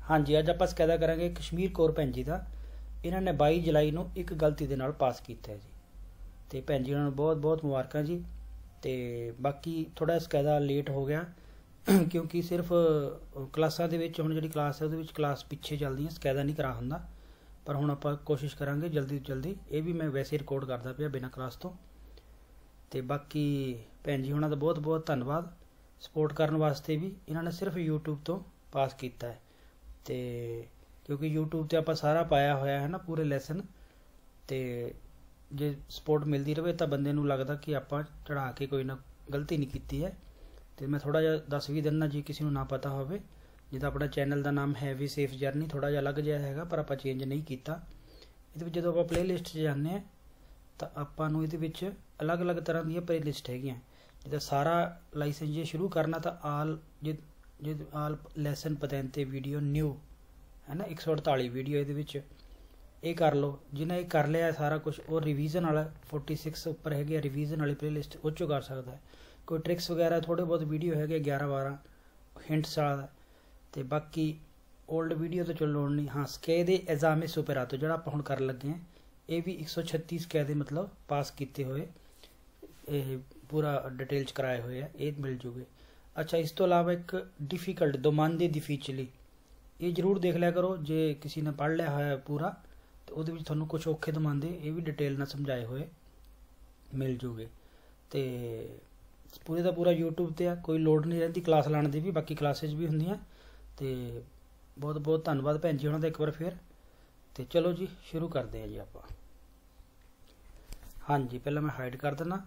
हाँ जी, अज आपां ਸਕੈਦਾ ਕਰਾਂਗੇ ਕਸ਼ਮੀਰ ਕੌਰ ਭੈਣ ਜੀ ਦਾ। ਇਹਨਾਂ ਨੇ 22 ਜੁਲਾਈ ਨੂੰ ਇੱਕ ਗਲਤੀ ਦੇ ਨਾਲ ਪਾਸ ਕੀਤਾ ਹੈ ਜੀ, ਤੇ ਭੈਣ ਜੀ ਉਹਨਾਂ ਨੂੰ ਬਹੁਤ ਬਹੁਤ ਮੁਬਾਰਕਾਂ ਜੀ। ਤੇ ਬਾਕੀ ਥੋੜਾ ਸਕੈਦਾ ਲੇਟ ਹੋ ਗਿਆ ਕਿਉਂਕਿ ਸਿਰਫ ਕਲਾਸਾਂ ਦੇ ਵਿੱਚ ਹੁਣ ਜਿਹੜੀ ਕਲਾਸ ਹੈ ਉਹਦੇ ਵਿੱਚ ਕਲਾਸ ਪਿੱਛੇ ਚੱਲਦੀ ਹੈ, ਸਕੈਦਾ ਨਹੀਂ ਕਰਾ ਹੁੰਦਾ। ਪਰ ਹੁਣ ਆਪਾਂ ਕੋਸ਼ਿਸ਼ ਕਰਾਂਗੇ ਜਲਦੀ ਤੋਂ ਜਲਦੀ। ਇਹ ਵੀ ਮੈਂ ਵੈਸੇ ਰਿਕਾਰਡ ਕਰਦਾ ਪਿਆ ਬਿਨਾਂ ਕਲਾਸ ਤੋਂ। ਤੇ ਬਾਕੀ ਭੈਣ ਜੀ ਉਹਨਾਂ ਦਾ ਬਹੁਤ ਬਹੁਤ ਧੰਨਵਾਦ ਸਪੋਰਟ ਕਰਨ ਵਾਸਤੇ ਵੀ। ਇਹਨਾਂ ਨੇ ਸਿਰਫ YouTube ਤੋਂ ਪਾਸ ਕੀਤਾ ਹੈ, ਤੇ ਕਿਉਂਕਿ YouTube ਤੇ ਆਪਾਂ ਸਾਰਾ ਪਾਇਆ ਹੋਇਆ ਹੈ ਨਾ ਪੂਰੇ ਲੈਸਨ, ਤੇ ਜੇ ਸਪੋਰਟ ਮਿਲਦੀ ਰਹੇ ਤਾਂ ਬੰਦੇ ਨੂੰ ਲੱਗਦਾ ਕਿ ਆਪਾਂ ਚੜਾ ਕੇ ਕੋਈ ਨਾ ਗਲਤੀ ਨਹੀਂ ਕੀਤੀ ਹੈ। ਤੇ ਮੈਂ ਥੋੜਾ ਜਿਹਾ ਦੱਸ ਵੀ ਦਿੰਦਾ ਜੀ ਕਿਸੇ ਨੂੰ ਨਾ ਪਤਾ ਹੋਵੇ। ਜਿੱਦਾਂ ਆਪਣਾ ਚੈਨਲ ਦਾ ਨਾਮ ਹੈ ਵੀ ਸੇਫ ਜਰਨੀ, ਥੋੜਾ ਜਿਹਾ ਅਲੱਗ ਜਿਹਾ ਹੈਗਾ ਪਰ ਆਪਾਂ ਚੇਂਜ ਨਹੀਂ ਕੀਤਾ। ਇਹਦੇ ਵਿੱਚ ਜਦੋਂ ਆਪਾਂ ਪਲੇਲਿਸਟ 'ਚ ਜਾਂਦੇ ਹਾਂ ਤਾਂ ਆਪਾਂ ਨੂੰ ਇਹਦੇ ਵਿੱਚ ਅਲੱਗ-ਅਲੱਗ ਤਰ੍ਹਾਂ ਦੀਆਂ ਪਲੇਲਿਸਟ ਹੈਗੀਆਂ। ਜਿੱਦਾਂ ਸਾਰਾ ਲਾਇਸੈਂਸ ਜੇ ਸ਼ੁਰੂ ਕਰਨਾ ਤਾਂ ਆਲ ਲੈਸਨ ਪਤੈਂਤੇ ਵੀਡੀਓ ਨਿਊ है ना 148 ਵੀਡੀਓ ਇਹਦੇ ਵਿੱਚ ਇਹ ਕਰ ਲਓ। ਜਿਹਨੇ ਇਹ ਕਰ ਲਿਆ ਸਾਰਾ ਕੁਝ, ਉਹ ਰਿਵੀਜ਼ਨ ਵਾਲਾ 46 ਉੱਪਰ ਹੈਗੇ ਰਿਵੀਜ਼ਨ ਵਾਲੀ ਪਲੇਲਿਸਟ, ਉਹ 'ਚੋਂ ਕਰ ਸਕਦਾ ਹੈ। ਕੋਈ ਟ੍ਰਿਕਸ ਵਗੈਰਾ ਥੋੜੇ ਬਹੁਤ ਵੀਡੀਓ ਹੈਗੇ 11-12 ਹਿੰਟਸ ਵਾਲਾ, ਤੇ ਬਾਕੀ 올ਡ ਵੀਡੀਓ ਤੋਂ ਚਲੋ ਲੋੜ ਨਹੀਂ। ਹਾਂ, ਸਕੈ ਦੇ ਐਗਜ਼ਾਮੇ ਸੁਪਰਾਤੋ ਜਿਹੜਾ ਆਪਾਂ ਹੁਣ ਕਰਨ ਲੱਗੇ ਹਾਂ, ਇਹ ਵੀ 136 ਸਕੈ ਦੇ ਮਤਲਬ ਪਾਸ ਕੀਤੇ ਹੋਏ, ਇਹ ਪੂਰਾ ਡਿਟੇਲ 'ਚ ਕਰਾਏ ਹੋਏ ਆ, ਇਹ ਮਿਲ ਜੂਗੇ। ਅੱਛਾ, ਇਸ ਤੋਂ ਇਲਾਵਾ ਇੱਕ ਡਿਫੀਕਲਟ ਦੋਮਾਂਦੇ ਡਿਫੀਚਲੀ, ਇਹ ਜ਼ਰੂਰ ਦੇਖ ਲਿਆ ਕਰੋ ਜੇ ਕਿਸੇ ਨੇ ਪੜ੍ਹ ਲਿਆ ਹੋਇਆ ਪੂਰਾ, ਤੇ ਉਹਦੇ ਵਿੱਚ ਤੁਹਾਨੂੰ ਕੁਝ ਔਖੇ ਦਮਾਂਦੇ ਇਹ ਵੀ ਡਿਟੇਲ ਨਾਲ ਸਮਝਾਏ ਹੋਏ ਮਿਲ ਜੂਗੇ। ਤੇ ਪੂਰੇ ਦਾ ਪੂਰਾ YouTube ਤੇ ਆ, ਕੋਈ ਲੋੜ ਨਹੀਂ ਰਹਿੰਦੀ ਕਲਾਸ ਲਾਉਣ ਦੀ ਵੀ, ਬਾਕੀ ਕਲਾਸਿਸ ਵੀ ਹੁੰਦੀਆਂ। ਤੇ ਬਹੁਤ ਬਹੁਤ ਧੰਨਵਾਦ ਭੈਣ ਜੀ ਉਹਨਾਂ ਦਾ ਇੱਕ ਵਾਰ ਫਿਰ। ਤੇ ਚਲੋ ਜੀ ਸ਼ੁਰੂ ਕਰਦੇ ਹਾਂ ਜੀ ਆਪਾਂ। ਹਾਂਜੀ, ਪਹਿਲਾਂ ਮੈਂ ਹਾਈਡ ਕਰ ਦਿੰਦਾ।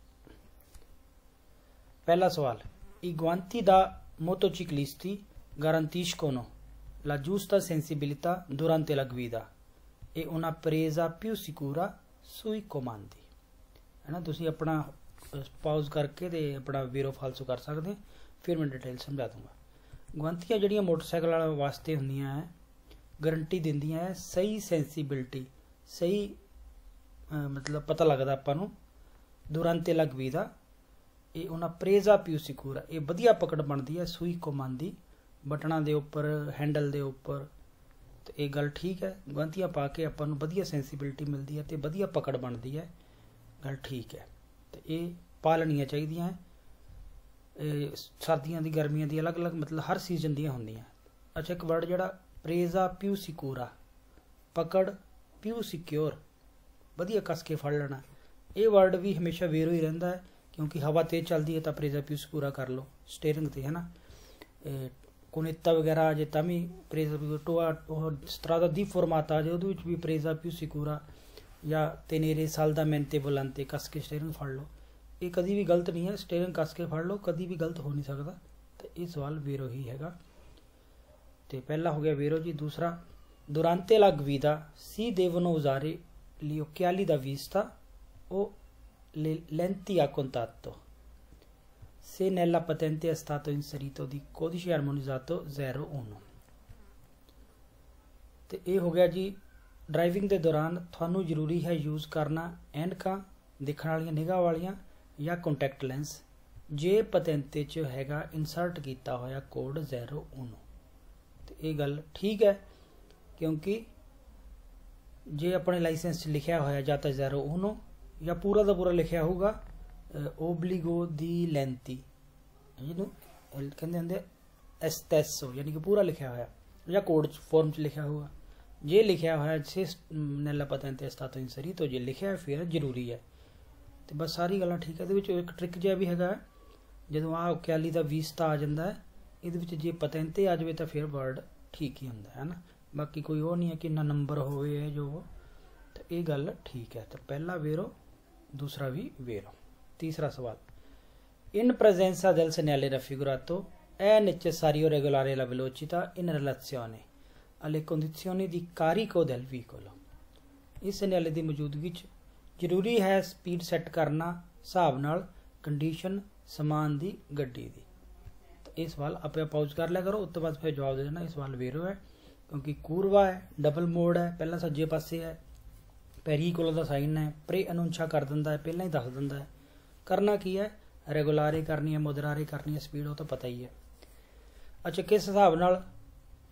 ਪਹਿਲਾ ਸਵਾਲ, I guanti da motociclisti garantiscono la giusta sensibilità durante la guida e una presa più sicura sui comandi, है ना। तुसी अपना पाउज करके ते अपना वीरो फालसो कर सकते हैं, फिर मैं डिटेल समझा दूंगा। गुआंतियां जड़ियां मोटरसाइकिल वास्ते होंदियां है, गारंटी दिंदियां है सही सेंसीबिलिटी, सही मतलब पता लगदा आपां नूं durante la guida ਇਹ ਉਹਨਾਂ ਪ੍ਰੇਜ਼ਾ ਪਿਊ ਸਿਕੂਰਾ, ਇਹ ਵਧੀਆ ਪਕੜ ਬਣਦੀ ਹੈ ਸੂਈ ਕਮਾਨ ਦੀ, ਬਟਨਾਂ ਦੇ ਉੱਪਰ, ਹੈਂਡਲ ਦੇ ਉੱਪਰ। ਤੇ ਇਹ ਗੱਲ ਠੀਕ ਹੈ, ਗੁਆਂਤੀਆਂ ਪਾ ਕੇ ਆਪਾਂ ਨੂੰ ਵਧੀਆ ਸੈਂਸੀਬਿਲਿਟੀ ਮਿਲਦੀ ਹੈ ਤੇ ਵਧੀਆ ਪਕੜ ਬਣਦੀ ਹੈ, ਗੱਲ ਠੀਕ ਹੈ। ਤੇ ਇਹ ਪਾ ਲੈਣੀਆਂ ਚਾਹੀਦੀਆਂ। ਇਹ ਸਰਦੀਆਂ ਦੀ ਗਰਮੀਆਂ ਦੀ ਅਲੱਗ-ਅਲੱਗ ਮਤਲਬ ਹਰ ਸੀਜ਼ਨ ਦੀਆਂ ਹੁੰਦੀਆਂ। ਅੱਛਾ, ਇੱਕ ਵਰਡ ਜਿਹੜਾ ਪ੍ਰੇਜ਼ਾ ਪਿਊ ਸਿਕੂਰਾ, ਪਕੜ, ਪਿਊ ਸਿਕਿਉਰ, ਵਧੀਆ ਕੱਸ ਕੇ ਫੜ ਲੈਣਾ। ਇਹ ਵਰਡ ਵੀ ਹਮੇਸ਼ਾ ਵੇਰੋ ਹੀ ਰਹਿੰਦਾ ਹੈ क्योंकि हवा तेज चलती है तो प्रेजा प्यूस पूरा कर लो स्टेयरिंग से, है ना। कुनेता वगैरह आ जाए तो भी प्रेजा प्यू टोआ स्त्रा का दी फॉर्माता आ जाए भी प्रेजा प्यूस पूरा, या तेनेरे साल दा मेहनते बुलाते कस के स्टेयरिंग फड़ लो। ये कभी भी गलत नहीं है, स्टेयरिंग कस के फड़ लो, कभी भी गलत हो नहीं सकता। तो ये सवाल वेरो ही हैगा। तो पहला हो गया वेरो जी। दूसरा, दुरांते ला गवीदा सी देवनो उजारे लियो क्याली दा वीस्ता ओ lenti a contatto se nella patente è stato inserito di codice armonizzato 01। ਤੇ ਇਹ ਹੋ ਗਿਆ ਜੀ, ਡਰਾਈਵਿੰਗ ਦੇ ਦੌਰਾਨ ਤੁਹਾਨੂੰ ਜ਼ਰੂਰੀ ਹੈ ਯੂਜ਼ ਕਰਨਾ ਐਨਕਾਂ, ਦੇਖਣ ਵਾਲੀਆਂ ਨਿਗਾਹ ਵਾਲੀਆਂ, ਜਾਂ ਕੰਟੈਕਟ ਲੈਂਸ ਜੇ ਪਤੈਂਤੇ 'ਚ ਹੈਗਾ ਇਨਸਰਟ ਕੀਤਾ ਹੋਇਆ ਕੋਡ 01। ਤੇ ਇਹ ਗੱਲ ਠੀਕ ਹੈ, ਕਿਉਂਕਿ ਜੇ ਆਪਣੇ ਲਾਇਸੈਂਸ 'ਚ ਲਿਖਿਆ ਹੋਇਆ ਜਾਂ ਤਾਂ 01 ਜਾਂ ਪੂਰਾ ਦਾ ਪੂਰਾ ਲਿਖਿਆ ਹੋਊਗਾ ਓਬਲੀਗੋ ਦੀ ਲੈਂਤੀ, ਜਿਹਨੂੰ ਕਹਿੰਦੇ ਹੁੰਦੇ ਐਸਟੈਸੋ, ਯਾਨੀ ਕਿ ਪੂਰਾ ਲਿਖਿਆ ਹੋਇਆ, ਜਾਂ ਕੋਡ ਫਾਰਮ 'ਚ ਲਿਖਿਆ ਹੋਊਗਾ। ਜੇ ਲਿਖਿਆ ਹੋਇਆ ਛੇ ਨੈਲਾ ਪਤੈਂਤੇ ਸਟਾਤੋ ਇਨਸਰੀਟੋ, ਜੇ ਲਿਖਿਆ ਫਿਰ ਜ਼ਰੂਰੀ ਹੈ। ਤੇ ਬਸ ਸਾਰੀ ਗੱਲਾਂ ਠੀਕ ਹੈ। ਇਹਦੇ ਵਿੱਚ ਇੱਕ ਟ੍ਰਿਕ ਜਿਹਾ ਵੀ ਹੈਗਾ, ਜਦੋਂ ਆਹ ਕਿਆਲੀ ਦਾ ਵੀਸਤਾ ਆ ਜਾਂਦਾ ਹੈ ਇਹਦੇ ਵਿੱਚ, ਜੇ ਪਤੈਂਤੇ ਆ ਜਾਵੇ ਤਾਂ ਫਿਰ ਵਰਡ ਠੀਕ ਹੀ ਹੁੰਦਾ ਹੈ ਨਾ। ਬਾਕੀ ਕੋਈ ਉਹ ਨਹੀਂ ਹੈ ਕਿ ਇੰਨਾ ਨੰਬਰ ਹੋਵੇ ਜੋ, ਤਾਂ ਇਹ ਗੱਲ ਠੀਕ ਹੈ। ਤਾਂ ਪਹਿਲਾ ਵੇਰੋ, दूसरा भी वेरो। तीसरा सवाल, in presenza del segnale raffigurato è necessario regolare la velocità in relazione alle condizioni di carico del veicolo। इस segnale ਦੀ ਮੌਜੂਦਗੀ ਵਿੱਚ ਜ਼ਰੂਰੀ ਹੈ ਸਪੀਡ ਸੈੱਟ ਕਰਨਾ ਹਿਸਾਬ ਨਾਲ ਕੰਡੀਸ਼ਨ ਸਮਾਨ ਦੀ ਗੱਡੀ ਦੀ। ਤਾਂ ਇਹ ਸਵਾਲ ਆਪੇ ਪਾਉਜ਼ ਕਰ ਲਿਆ ਕਰੋ, ਉਸ ਤੋਂ ਬਾਅਦ ਫਿਰ ਜਵਾਬ ਦੇ ਦੇਣਾ। ਇਹ ਸਵਾਲ ਵੇਰੋ ਹੈ ਕਿਉਂਕਿ ਕੂਰਵਾ ਹੈ, ਡਬਲ ਮੋਡ ਹੈ, ਪਹਿਲਾਂ ਸੱਜੇ ਪਾਸੇ ਹੈ, ਪੈਰੀਕੋਲਾ ਦਾ ਸਾਈਨ ਹੈ, ਪ੍ਰੇ ਅਨੁੰਛਾ ਕਰ ਦਿੰਦਾ ਹੈ, ਪਹਿਲਾਂ ਹੀ ਦੱਸ ਦਿੰਦਾ ਹੈ। ਕਰਨਾ ਕੀ ਹੈ, ਰੈਗੂਲਾਰੇ ਕਰਨੀ ਹੈ, ਮੁਦਰਾਰੇ ਕਰਨੀ ਹੈ, ਸਪੀਡ ਉਹ ਤਾਂ ਪਤਾ ਹੀ ਹੈ। ਅੱਛਾ, ਕਿਸ ਹਿਸਾਬ ਨਾਲ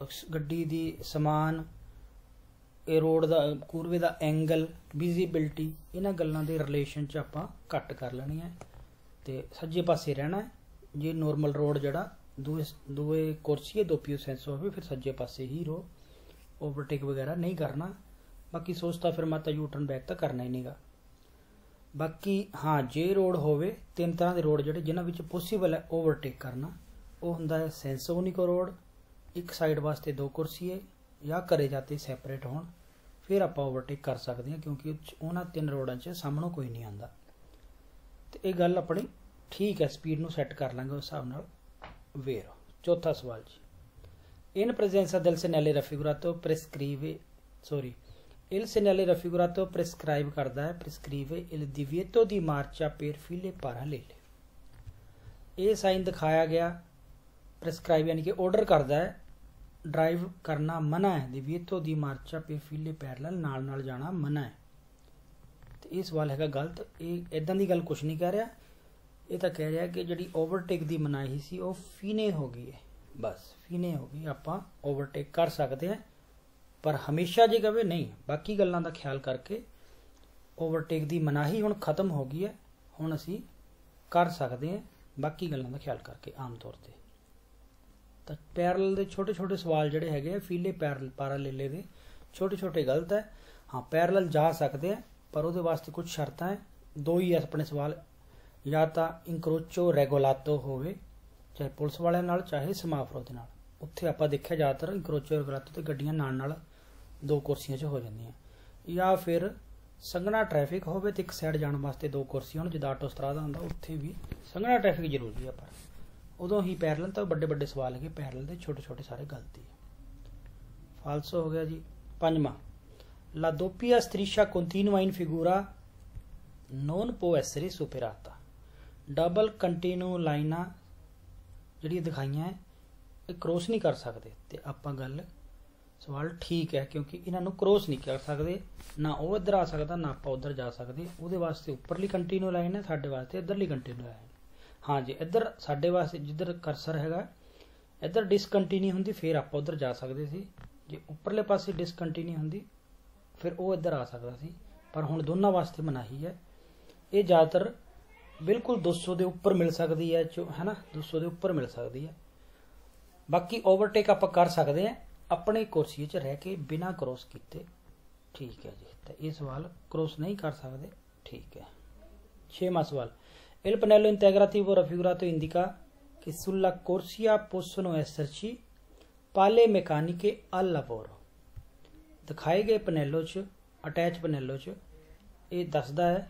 ਗੱਡੀ ਦੀ ਸਮਾਨ, ਇਹ ਰੋਡ ਦਾ ਕੂਰਵੇ ਦਾ ਐਂਗਲ, ਵਿਜ਼ੀਬਿਲਟੀ, ਇਹਨਾਂ ਗੱਲਾਂ ਦੇ ਰਿਲੇਸ਼ਨ 'ਚ ਆਪਾਂ ਘੱਟ ਕਰ ਲੈਣੀ ਹੈ ਤੇ ਸੱਜੇ ਪਾਸੇ ਰਹਿਣਾ ਹੈ। ਜੇ ਨੋਰਮਲ ਰੋਡ ਜਿਹੜਾ ਦੂਏ ਕੁਰਸੀ ਦੋ ਪਿਓ ਸੈਂਸ ਹੋਵੇ ਫਿਰ ਸੱਜੇ ਪਾਸੇ ਹੀ ਰੋ, ਓਵਰਟੇਕ ਵਗੈਰਾ ਨਹੀਂ ਕਰਨਾ। ਬਾਕੀ ਸੋਚਤਾ ਫਿਰ ਮਾਤਾ ਯੂ ਟਰਨ ਬੈਕ ਤਾਂ ਕਰਨਾ ਹੀ ਨਹੀਂਗਾ। ਬਾਕੀ ਹਾਂ, ਜੇ ਰੋਡ ਹੋਵੇ, ਤਿੰਨ ਤਰ੍ਹਾਂ ਦੇ ਰੋਡ ਜਿਹੜੇ ਜਿਨ੍ਹਾਂ ਵਿੱਚ ਪੋਸੀਬਲ ਹੈ ਓਵਰਟੇਕ ਕਰਨਾ, ਉਹ ਹੁੰਦਾ ਹੈ ਸੈਂਸੋਨਿਕੋ ਰੋਡ, ਇੱਕ ਸਾਈਡ ਵਾਸਤੇ ਦੋ ਕੁਰਸੀਏ ਜਾਂ ਘਰੇ ਜਾਤੇ ਸੈਪਰੇਟ ਹੋਣ, ਫਿਰ ਆਪਾਂ ਓਵਰਟੇਕ ਕਰ ਸਕਦੇ ਹਾਂ ਕਿਉਂਕਿ ਉਹਨਾਂ ਤਿੰਨ ਰੋਡਾਂ 'ਚ ਸਾਹਮਣੋਂ ਕੋਈ ਨਹੀਂ ਆਉਂਦਾ। ਤੇ ਇਹ ਗੱਲ ਆਪਣੀ ਠੀਕ ਹੈ, ਸਪੀਡ ਨੂੰ ਸੈੱਟ ਕਰ ਲਾਂਗੇ ਉਸ ਹਿਸਾਬ ਨਾਲ। ਵੇਰੋ ਚੌਥਾ ਸਵਾਲ ਜੀ, ਇਨ ਪ੍ਰੈਜ਼ੈਂਸਾ del segnale raffigurato prescrive il segnale raffigurato prescribe ਕਰਦਾ ਹੈ prescrive il divieto di marcia per file parallele। ਇਹ ਸਾਈਨ ਦਿਖਾਇਆ ਗਿਆ, ਪ੍ਰੈਸਕ੍ਰਾਈਬ ਯਾਨੀ ਕਿ ਆਰਡਰ ਕਰਦਾ ਹੈ, ਡਰਾਈਵ ਕਰਨਾ ਮਨਾ ਹੈ। divieto di marcia per file parallele, ਨਾਲ ਨਾਲ ਜਾਣਾ ਮਨਾ ਹੈ। ਤੇ ਇਹ ਸਵਾਲ ਹੈਗਾ ਗਲਤ। ਇਹ ਇਦਾਂ ਦੀ ਗੱਲ ਕੁਛ ਨਹੀਂ ਕਹਿ ਰਿਹਾ, ਇਹ ਤਾਂ ਕਹਿ ਰਿਹਾ ਕਿ ਜਿਹੜੀ ਓਵਰਟੇਕ ਦੀ ਮਨਾਹੀ ਸੀ ਉਹ ਫੀਨੇ ਹੋ ਗਈ ਹੈ। ਬਸ ਫੀਨੇ ਹੋ ਗਈ, ਆਪਾਂ ਓਵਰਟੇਕ ਕਰ ਸਕਦੇ ਹਾਂ, ਪਰ ਹਮੇਸ਼ਾ ਜੇ ਕਹੇ ਨਹੀਂ। ਬਾਕੀ ਗੱਲਾਂ ਦਾ ਖਿਆਲ ਕਰਕੇ ਓਵਰਟੇਕ ਦੀ ਮਨਾਹੀ ਹੁਣ ਖਤਮ ਹੋ ਗਈ ਹੈ, ਹੁਣ ਅਸੀਂ ਕਰ ਸਕਦੇ ਹਾਂ ਬਾਕੀ ਗੱਲਾਂ ਦਾ ਖਿਆਲ ਕਰਕੇ ਆਮ ਤੌਰ ਤੇ। ਤਾਂ ਪੈਰਲਲ ਦੇ ਛੋਟੇ ਛੋਟੇ ਸਵਾਲ ਜਿਹੜੇ ਹੈਗੇ ਆ, ਫੀਲੇ ਪਾਰਾਲੇਲੇ ਦੇ ਛੋਟੇ ਛੋਟੇ ਗਲਤ ਹੈ। ਹਾਂ, ਪੈਰਲਲ ਜਾ ਸਕਦੇ ਆ ਪਰ ਉਹਦੇ ਵਾਸਤੇ ਕੁਝ ਸ਼ਰਤਾਂ ਹੈ। ਦੋ ਹੀ ਆਪਣੇ ਸਵਾਲ, ਜਾਂ ਤਾਂ ਇੰਕਰੋਚੋ ਰੈਗੋਲਾਤੋ ਹੋਵੇ, ਚਾਹੇ ਪੁਲਿਸ ਵਾਲਿਆਂ ਨਾਲ ਚਾਹੇ ਸਮਾਫਰੋ ਦੇ ਨਾਲ। ਉੱਥੇ ਆਪਾਂ ਦੇਖਿਆ ਜ਼ਿਆਦਾਤਰ ਇੰਕਰੋਚੋ ਰੈਗੋਲਾਤੋ ਤੇ ਗੱਡੀਆਂ ਨਾਲ ਦੋ ਕੁਰਸੀਆਂ 'ਚ ਹੋ ਜਾਂਦੀਆਂ। ਜਾਂ ਫਿਰ ਸੰਘਣਾ ਟ੍ਰੈਫਿਕ ਹੋਵੇ ਤੇ ਇੱਕ ਸਾਈਡ ਜਾਣ ਵਾਸਤੇ ਦੋ ਕੁਰਸੀਆਂ ਹੋਣ, ਜਿੱਦਾਂ ਆਟੋ ਸਟਰਾ ਦਾ ਹੁੰਦਾ, ਉੱਥੇ ਵੀ ਸੰਘਣਾ ਟ੍ਰੈਫਿਕ ਜ਼ਰੂਰੀ ਹੈ। ਪਰ ਉਦੋਂ ਹੀ ਪੈਰਲਲ, ਤਾਂ ਵੱਡੇ ਵੱਡੇ ਸਵਾਲ ਹੈਗੇ, ਪੈਰਲਲ ਦੇ ਛੋਟੇ ਛੋਟੇ ਸਾਰੇ ਗਲਤੀ ਹੈ। ਫਾਲਸੋ ਹੋ ਗਿਆ ਜੀ। ਪੰਜਵਾਂ, La doppia striscia continua in figura non può essere superata। Double continue ਲਾਈਨਾਂ ਜਿਹੜੀਆਂ ਦਿਖਾਈਆਂ ਹੈ ਇਹ ਕ੍ਰੋਸ ਨਹੀਂ ਕਰ ਸਕਦੇ। ਤੇ ਆਪਾਂ ਗੱਲ ਸਵਾਲ ਠੀਕ ਹੈ ਕਿਉਂਕਿ ਇਹਨਾਂ ਨੂੰ ਕ੍ਰੋਸ ਨਹੀਂ ਕਰ ਸਕਦੇ, ਨਾ ਉਹ ਇੱਧਰ ਆ ਸਕਦਾ ਨਾ ਆਪਾਂ ਉੱਧਰ ਜਾ ਸਕਦੇ। ਉਹਦੇ ਵਾਸਤੇ ਉੱਪਰਲੀ ਕੰਟੀਨਿਊ ਲਾਈਨ ਹੈ, ਸਾਡੇ ਵਾਸਤੇ ਇੱਧਰਲੀ ਕੰਟੀਨਿਊ ਲਾਈਨ। ਹਾਂ ਜੀ, ਇੱਧਰ ਸਾਡੇ ਵਾਸਤੇ ਜਿੱਧਰ ਕਰਸਰ ਹੈਗਾ ਇੱਧਰ ਡਿਸਕੰਟੀਨਿਊ ਹੁੰਦੀ ਫਿਰ ਆਪਾਂ ਉੱਧਰ ਜਾ ਸਕਦੇ ਸੀ। ਜੇ ਉੱਪਰਲੇ ਪਾਸੇ ਡਿਸਕੰਟੀਨਿਊ ਹੁੰਦੀ ਫਿਰ ਉਹ ਇੱਧਰ ਆ ਸਕਦਾ ਸੀ, ਪਰ ਹੁਣ ਦੋਨਾਂ ਵਾਸਤੇ ਮਨਾਹੀ ਹੈ। ਇਹ ਜ਼ਿਆਦਾਤਰ ਬਿਲਕੁਲ 200 ਦੇ ਉੱਪਰ ਮਿਲ ਸਕਦੀ ਹੈ, ਹੈ ਨਾ, 200 ਦੇ ਉੱਪਰ ਮਿਲ ਸਕਦੀ ਹੈ। ਬਾਕੀ ਓਵਰਟੇਕ ਆਪਾਂ ਕਰ ਸਕਦੇ ਹਾਂ ਆਪਣੇ ਕੁਰਸੀ 'ਚ ਰਹਿ ਕੇ ਬਿਨਾਂ ਕ੍ਰੋਸ ਕੀਤੇ। ਠੀਕ ਹੈ ਜੀ, ਤਾਂ ਇਹ ਸਵਾਲ ਕ੍ਰੋਸ ਨਹੀਂ ਕਰ ਸਕਦੇ। ਠੀਕ ਹੈ। 6ਵਾਂ ਸਵਾਲ, Il pannello integrativo raffigurato indica che sulla corsia possono esserci palle meccaniche al lavoro। ਦਿਖਾਏ ਗਏ ਪਨੈਲੋ 'ਚ, ਅਟੈਚ ਪਨੈਲੋ 'ਚ ਇਹ ਦੱਸਦਾ ਹੈ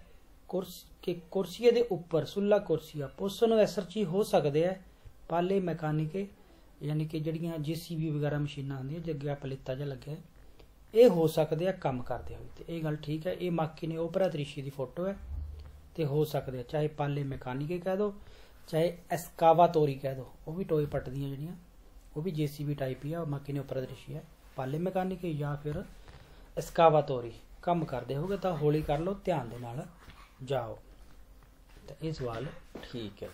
ਕਿ ਕੁਰਸੀਏ ਦੇ ਉੱਪਰ ਸੁੱਲਾ ਕੁਰਸੀਆ ਪੋਸਨੋ ਐਸਰਚੀ ਹੋ ਸਕਦੇ ਹੈ, ਪਾਲੇ ਮੈਕਾਨਿਕੇ ਯਾਨੀ ਕਿ ਜਿਹੜੀਆਂ JCB ਵਗੈਰਾ ਮਸ਼ੀਨਾਂ ਹੁੰਦੀਆਂ ਜੱਗਿਆ ਪਲੇਤਾ ਜਿਹਾ ਲੱਗਿਆ, ਇਹ ਹੋ ਸਕਦੇ ਆ ਕੰਮ ਕਰਦੇ ਹੋਏ। ਤੇ ਇਹ ਗੱਲ ਠੀਕ ਹੈ। ਇਹ ਮਾਕੀ ਨੇ ਓਪਰਾ ਤ੍ਰਿਸ਼ੀ ਦੀ ਫੋਟੋ ਹੈ ਤੇ ਹੋ ਸਕਦੇ ਆ, ਚਾਹੇ ਪਾਲੇ ਮੈਕਾਨਿਕੇ ਕਹਿ ਦੋ ਚਾਹੇ ਐਸਕਾਵਾਤੋਰੀ ਕਹਿ ਦੋ, ਉਹ ਵੀ ਟੋਏ ਪੱਟਦੀਆਂ ਜਿਹੜੀਆਂ, ਉਹ ਵੀ JCB ਟਾਈਪ ਹੀ ਆ। ਮਾਕੀ ਨੇ ਓਪਰਾ ਤ੍ਰਿਸ਼ੀ ਹੈ, ਪਾਲੇ ਮੈਕਾਨਿਕੇ ਜਾਂ ਫਿਰ ਐਸਕਾਵਾਤੋਰੀ ਕੰਮ ਕਰਦੇ ਹੋਗੇ ਤਾਂ ਹੌਲੀ ਕਰ ਲਓ, ਧਿਆਨ ਦੇ ਨਾਲ ਜਾਓ। ਤਾਂ ਇਹ ਸਵਾਲ ਠੀਕ ਹੈ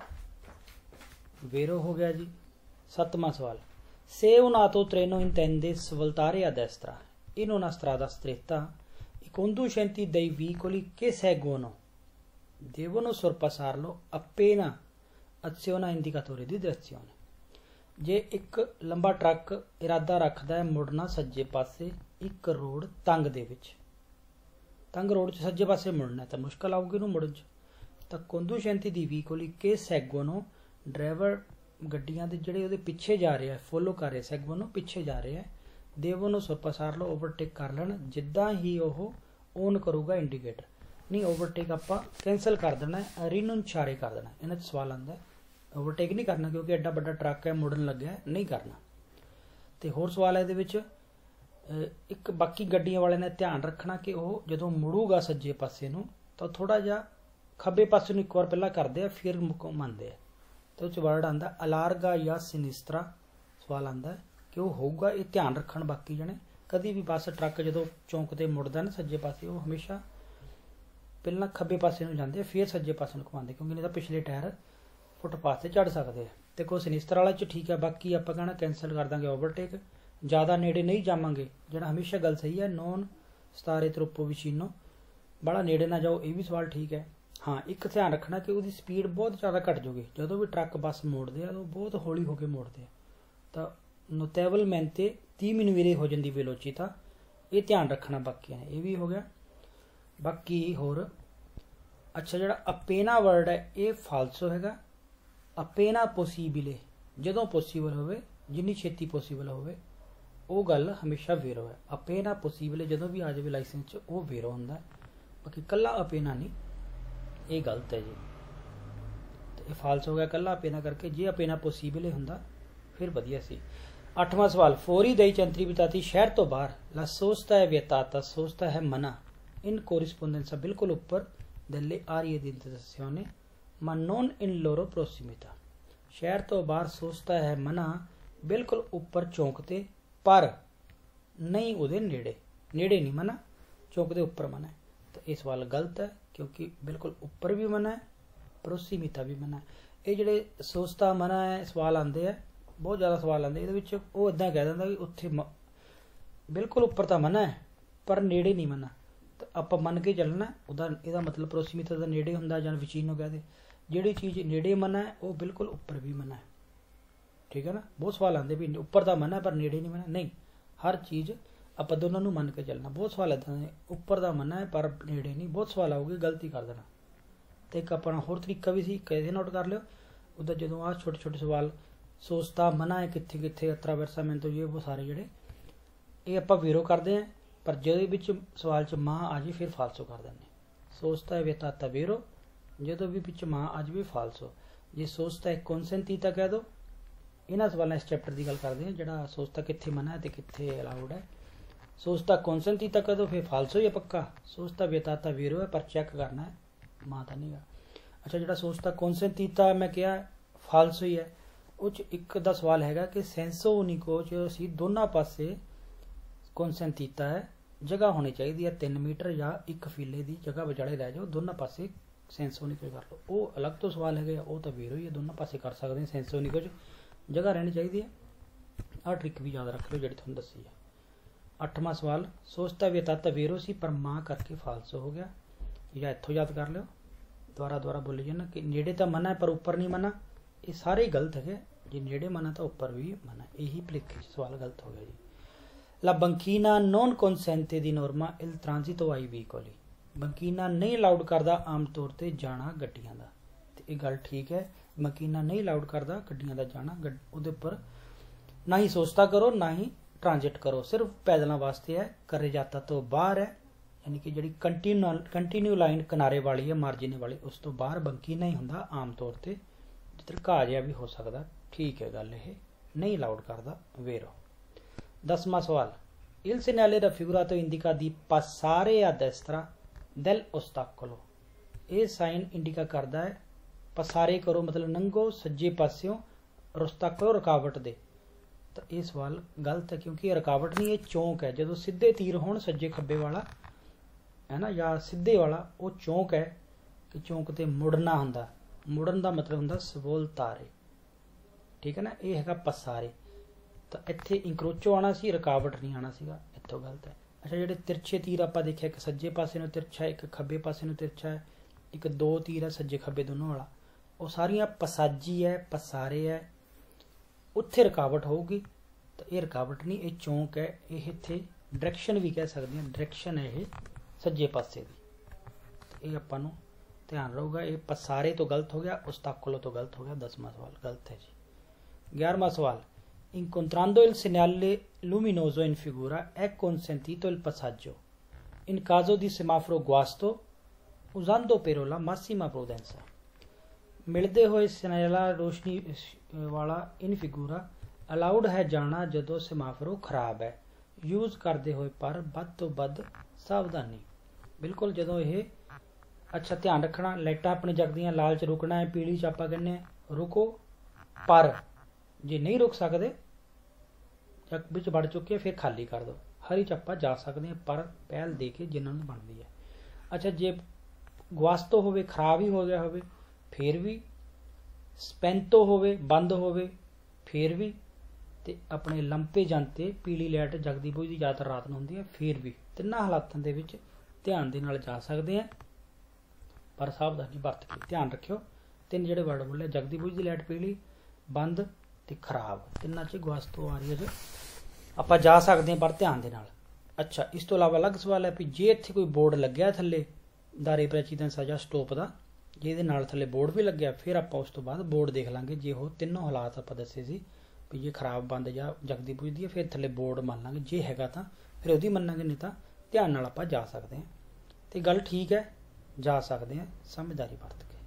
ਜੀ। ਵੇਰੋ ਹੋ ਗਿਆ ਜੀ। 7ਵਾਂ ਸਵਾਲ, Se un autotreno intende svoltare a destra in una strada stretta, i conducenti dei veicoli che seguono devono sorpassarlo appena aziona indicatore di direzione। ਜੇ ਇੱਕ ਲੰਬਾ ਟਰੱਕ ਇਰਾਦਾ ਰੱਖਦਾ ਹੈ ਮੁੜਨਾ ਸੱਜੇ ਪਾਸੇ ਇੱਕ ਰੋਡ ਤੰਗ ਦੇ ਵਿੱਚ, ਤੰਗ ਰੋਡ 'ਚ ਸੱਜੇ ਪਾਸੇ ਮੁੜਨਾ ਤਾਂ ਮੁਸ਼ਕਲ ਆਊਗੀ ਉਹਨੂੰ ਮੁੜਨ 'ਚ। ਤਾਂ conducenti di veicoli che seguono, driver ਗੱਡੀਆਂ ਦੇ ਜਿਹੜੇ ਉਹਦੇ ਪਿੱਛੇ ਜਾ ਰਹੇ ਆ, ਫੋਲੋ ਕਰ ਰਹੇ, ਸੈਗਵਨ ਨੂੰ ਪਿੱਛੇ ਜਾ ਰਹੇ ਆ, ਦੇਵਨ sorpassar ਲਓ, ਓਵਰਟੇਕ ਕਰ ਲੈਣ ਜਿੱਦਾਂ ਹੀ ਉਹ ਔਨ ਕਰੂਗਾ ਇੰਡੀਕੇਟਰ। ਨਹੀਂ, ਓਵਰਟੇਕ ਆਪਾਂ ਕੈਂਸਲ ਕਰ ਦੇਣਾ, ਰਿਨੂnciare ਕਰ ਦੇਣਾ। ਇਹਨਾਂ 'ਚ ਸਵਾਲ ਆਉਂਦਾ ਓਵਰਟੇਕ ਨਹੀਂ ਕਰਨਾ ਕਿਉਂਕਿ ਐਡਾ ਵੱਡਾ ਟਰੱਕ ਹੈ, ਮੁੜਨ ਲੱਗਿਆ, ਨਹੀਂ ਕਰਨਾ। ਤੇ ਹੋਰ ਸਵਾਲ ਹੈ ਇਹਦੇ ਵਿੱਚ ਇੱਕ, ਬਾਕੀ ਗੱਡੀਆਂ ਵਾਲਿਆਂ ਨੇ ਧਿਆਨ ਰੱਖਣਾ ਕਿ ਉਹ ਜਦੋਂ ਮੁੜੂਗਾ ਸੱਜੇ ਪਾਸੇ ਨੂੰ ਤਾਂ ਥੋੜਾ ਜਿਹਾ ਖੱਬੇ ਪਾਸੇ ਨੂੰ ਇੱਕ ਵਾਰ ਪਹਿਲਾਂ ਕਰਦੇ ਆ ਫਿਰ ਘੁਮਾਉਂਦੇ ਆ। ਤੇ ਉਹ 'ਚ ਵਰਡ ਆਉਂਦਾ ਅਲਾਰਗਾ ਜਾਂ ਸਿਨਿਸਤਰਾ, ਸਵਾਲ ਆਉਂਦਾ ਕਿ ਉਹ ਹੋਊਗਾ, ਇਹ ਧਿਆਨ ਰੱਖਣ ਬਾਕੀ ਜਣੇ। ਕਦੀ ਵੀ ਬੱਸ ਟਰੱਕ ਜਦੋਂ ਚੌਂਕ ਤੇ ਮੁੜਦਾ ਨਾ ਸੱਜੇ ਪਾਸੇ, ਉਹ ਹਮੇਸ਼ਾ ਪਹਿਲਾਂ ਖੱਬੇ ਪਾਸੇ ਨੂੰ ਜਾਂਦੇ ਫਿਰ ਸੱਜੇ ਪਾਸੇ ਨੂੰ ਘੁਮਾਉਂਦੇ, ਕਿਉਂਕਿ ਨਹੀਂ ਤਾਂ ਪਿਛਲੇ ਟਾਇਰ ਫੁੱਟਪਾਥ ਤੇ ਚੜ ਸਕਦੇ ਆ। देखो सनिस्तर वाला च ठीक है, बाकी आप कहना कैंसल कर देंगे ओवरटेक, ज़्यादा नेड़े नहीं जावांगे, जो हमेशा गल सही है। नॉन सतारे त्रोपो विचिनो, बड़ा नेड़े ना जाओ, ये भी सवाल ठीक है। हाँ, एक ध्यान रखना कि उसकी स्पीड बहुत ज़्यादा घट जाऊगी, जो भी ट्रक बस मोड़ते हैं तो बहुत हौली होकर मोड़ते हैं, तो नोटेबल मैन ते 30 मिनट हो जाती वेलोचिता, ये ध्यान रखना। बाकी है ये भी हो गया। बाकी होर अच्छा, जो अपेना वर्ड है ये फालसो हैगा। अपेना पॉसीबले, जो पॉसीबल होवे, जिन्नी छेती पॉसीबल होवे, वो गल हमेशा वेरो है। अपेना पॉसीबले जो भी आ जाए लाइसेंस च वो वेरो होंदा है, बाकी कला अपेना नहीं, ये गलत है जी। तो ये फालस हो गया कला अपेना करके, जे अपेना पॉसीबल होंदा फिर वधिया सी। 8वां सवाल, फोरी दई चंत्री बिताती शहर तो बाहर, ला सोचता है व्यताता, सोचता है मना, इन कोरिस्पोंडेंसा बिल्कुल ऊपर दल्ले आ रही है ने मा नॉन इन लोरो प्रोसिमिता। शहर तो बाहर सोचता है मना, बिल्कुल ऊपर चौंकते पर नहीं उदे नेड़े, नेड़े नहीं मना, चौंकते ऊपर मना है। तो ये सवाल गलत है, क्योंकि बिल्कुल ऊपर भी मना है, प्रोसिमिता भी मना है। ये ਜਿਹੜੇ सोचता मना है सवाल आते हैं, बहुत ज़्यादा सवाल आते, ये वो इदा कह दिंदा भी उत्थे बिल्कुल ऊपर तो मना है पर नेड़े नहीं मना, तो आप मन के चलना, ਇਹਦਾ मतलब प्रोसिमिता ਦਾ नेड़े ਹੁੰਦਾ ਜਾਂ ਵਿਚੀਨੋ ਕਹਦੇ, ਜਿਹੜੀ चीज़ नेड़े मना है वो बिल्कुल ऊपर भी मना है। ठीक है ना, बहुत सवाल आते भी ऊपर का मना है पर नेड़े नहीं मना, नहीं, हर चीज़ आप दोनों को मन के चलना। बहुत सवाल इदा ऊपर का मना है पर नेड़े नहीं, बहुत सवाल आओगे गलती कर देना। तो एक अपना होर तरीका भी सी, कैसे नोट कर लियो, उधर जो आ छोटे छोटे सवाल सोचता मना है कितने कितने अतरा वरसा मैं तो ये वो सारे जोड़े ये आप वेरो करते हैं, पर जो सवाल च मां आ जाए फिर फालसो कर दें। सोचता है वेताता वेरो, जो भी पिछ मां आ जाए फालसो। जे सोचता है कॉन्सेंटीता कह दो। इन्होंने सवालों इस चैप्टर की गल करते हैं, जो सोचता कितने मना है तो कितने अलाउड है। सोचता कॉन्सेंटीता कह दो फिर फालसो ही है पक्का। सोचता वेताता वेरो है पर चेक करना है मां तो नहीं गा। अच्छा, जो सोचता कॉन्सेंटीता मैं क्या फालसो ही है, उस एक दा सवाल है कि सेंसो उनिको च दोनों पासे कॉन्सेंटीता है, जगह होनी चाहिए 3 मीटर या 1 फीले की जगह विचाले रह जाओ, दोनों पासे सेंसोनिको कर लो। वो अलग तो सवाल है, वो तो वेरो ही है, दोनों पासे कर सकते हैं। सेंसोनिको जगह रहनी चाहिए है। आ ट्रिक भी याद रख लो जी थोड़ा दसी है। 8वां सवाल, सोचता वेताता वेरो सी पर मां करके फालसो हो गया, या इत्थों याद कर लो, दोबारा दोबारा बोली जाना कि नेड़े तो मना है पर ऊपर नहीं मना, ये सारे गलत है। जे नेड़े मना तो ऊपर भी मना, यही भुलेखे सवाल गलत हो गया जी। ला बंकीना नॉन कॉन्सेंटे दी नॉर्मा इल ट्रांजिटो आई व्हीकली, बंकीना नहीं अलाउड करता आम तौर पर जाना गड्डियां दा, ते ये गल ठीक है। बंकीना नहीं अलाउड करता गड्डियां दा जाना, उहदे पर ना ही सोचता करो ना ही ट्रांजिट करो, सिर्फ पैदलों वास्ते है। करे जाता तो बाहर है, यानी कि जी कंटिन्यू लाइन किनारे वाली है मार्जिन वाली, उस तो बाहर बंकीना ही होंदा आम तौर पर, जिधर घाह जिहा भी हो सकता। ठीक है गल, ये नहीं अलाउड करता वेरो। 10वां सवाल, इल सेनाले दा फिगुरातो इंडिका दी पासारे आ destra del ostacolo, ये साइन इंडिका करता है पसारे करो मतलब नंगो सज्जे पास्यों, रोस्ताकलो रुकावट दे। तो ये सवाल गलत है, क्योंकि ये रुकावट नहीं, ये चौंक है। जो सीधे तीर होण सज्जे खब्बे वाला है ना, या सीधे वाला, वो चौंक है कि चौंक ते मुड़ना हुंदा, मुड़न का मतलब हुंदा सवोल्तारे। ठीक है ना, ये हैगा पसारे। तो इत्थे इंक्रोचो आना सी, रुकावट नहीं आना सीगा, इत्थों गलत है। अच्छा, जो तिरछे तीर आप देखिए, एक सज्जे पासे नूं तिरछा है, एक खब्बे पासे नूं तिरछा है, एक 2 तीर है सज्जे खब्बे दोनों वाला, वो सारियां पसाजी है पसारे है, उत्थे रुकावट होगी। तो ये रुकावट नहीं, ये चौंक है। ये इत्थे डायरैक्शन भी कह सकते हैं, डायरैक्शन है ये सज्जे पासे की। तो ये आपां नूं ध्यान रहूगा। ये पसारे तो गलत हो गया, ओस्ताकोलो तो गलत हो गया। 10वां सवाल गलत है जी। 11वां सवाल, incontrando il segnale luminoso in figura è consentito il passaggio in caso di semaforo guasto usando però la massima prudenza। मिलते हुए सिग्नल रोशनी वाला इन फिगूरा अलाउड है जाना जदों सेमाफरो खराब है, यूज करते हुए पर बद तो बद सावधानी। बिल्कुल जदों ये अच्छा ध्यान रखना, लाइटां अपनी जगदियां, लाल च रुकना है, पीली च आपां कहने रुको, पर जे नहीं रुक सकते या बिच बढ़ चुके फिर खाली कर दो, हरी चप्पा जा सकते हैं पर पहल दे के जिन्होंने बनती है। अच्छा, जे गुआस्तो होवे, खराब ही हो गया होवे, फिर भी ਸਪੈਂਤੋ ਹੋਵੇ, ਬੰਦ ਹੋਵੇ ਫੇਰ ਵੀ, ਤੇ ਆਪਣੇ ਲੰਪੇ ਜਾਂਤੇ ਪੀਲੀ ਲਾਈਟ ਜਗਦੀ ਬੁਝਦੀ ਜ਼ਿਆਦਾਤਰ ਰਾਤ ਨੂੰ ਹੁੰਦੀ ਹੈ ਫੇਰ ਵੀ, ਤਿੰਨਾਂ ਹਾਲਾਤਾਂ ਦੇ ਵਿੱਚ ਧਿਆਨ ਦੇ ਨਾਲ ਜਾ ਸਕਦੇ ਆ, ਪਰ ਸਾਵਧਾਨੀ ਵਰਤ ਕੇ ਧਿਆਨ ਰੱਖਿਓ। ਤਿੰਨ ਜਿਹੜੇ ਵਰਡ ਬੋਲੇ, ਜਗਦੀ ਬੁਝਦੀ ਲਾਈਟ ਪੀਲੀ, ਬੰਦ ਤੇ ਖਰਾਬ, ਤਿੰਨਾਂ 'ਚ ਗਵਾਸਤੋਂ ਆ ਰਹੀ ਹੈ ਜੀ, ਆਪਾਂ ਜਾ ਸਕਦੇ ਹਾਂ ਪਰ ਧਿਆਨ ਦੇ ਨਾਲ। ਅੱਛਾ, ਇਸ ਤੋਂ ਇਲਾਵਾ ਅਲੱਗ ਸਵਾਲ ਹੈ ਵੀ ਜੇ ਇੱਥੇ ਕੋਈ ਬੋਰਡ ਲੱਗਿਆ ਥੱਲੇ ਦਾਰੇ ਪ੍ਰੈਚੀਦੈਂਸ ਜਾਂ ਸਟੋਪ ਦਾ, ਜੇ ਇਹਦੇ ਨਾਲ ਥੱਲੇ ਬੋਰਡ ਵੀ ਲੱਗਿਆ, ਫਿਰ ਆਪਾਂ ਉਸ ਤੋਂ ਬਾਅਦ ਬੋਰਡ ਦੇਖ ਲਾਂਗੇ। ਜੇ ਉਹ ਤਿੰਨੋਂ ਹਾਲਾਤ ਆਪਾਂ ਦੱਸੇ ਸੀ ਵੀ ਜੇ ਖਰਾਬ, ਬੰਦ ਜਾਂ ਜਗਦੀ ਬੁਝਦੀ ਹੈ, ਫਿਰ ਥੱਲੇ ਬੋਰਡ ਮੰਨ ਲਾਂਗੇ, ਜੇ ਹੈਗਾ ਤਾਂ ਫਿਰ ਉਹਦੀ ਮੰਨਾਂਗੇ, ਨਹੀਂ ਤਾਂ ਧਿਆਨ ਨਾਲ ਆਪਾਂ ਜਾ ਸਕਦੇ ਹਾਂ। ਤੇ ਗੱਲ ਠੀਕ ਹੈ, ਜਾ ਸਕਦੇ ਹਾਂ ਸਮਝਦਾਰੀ ਵਰਤ ਕੇ।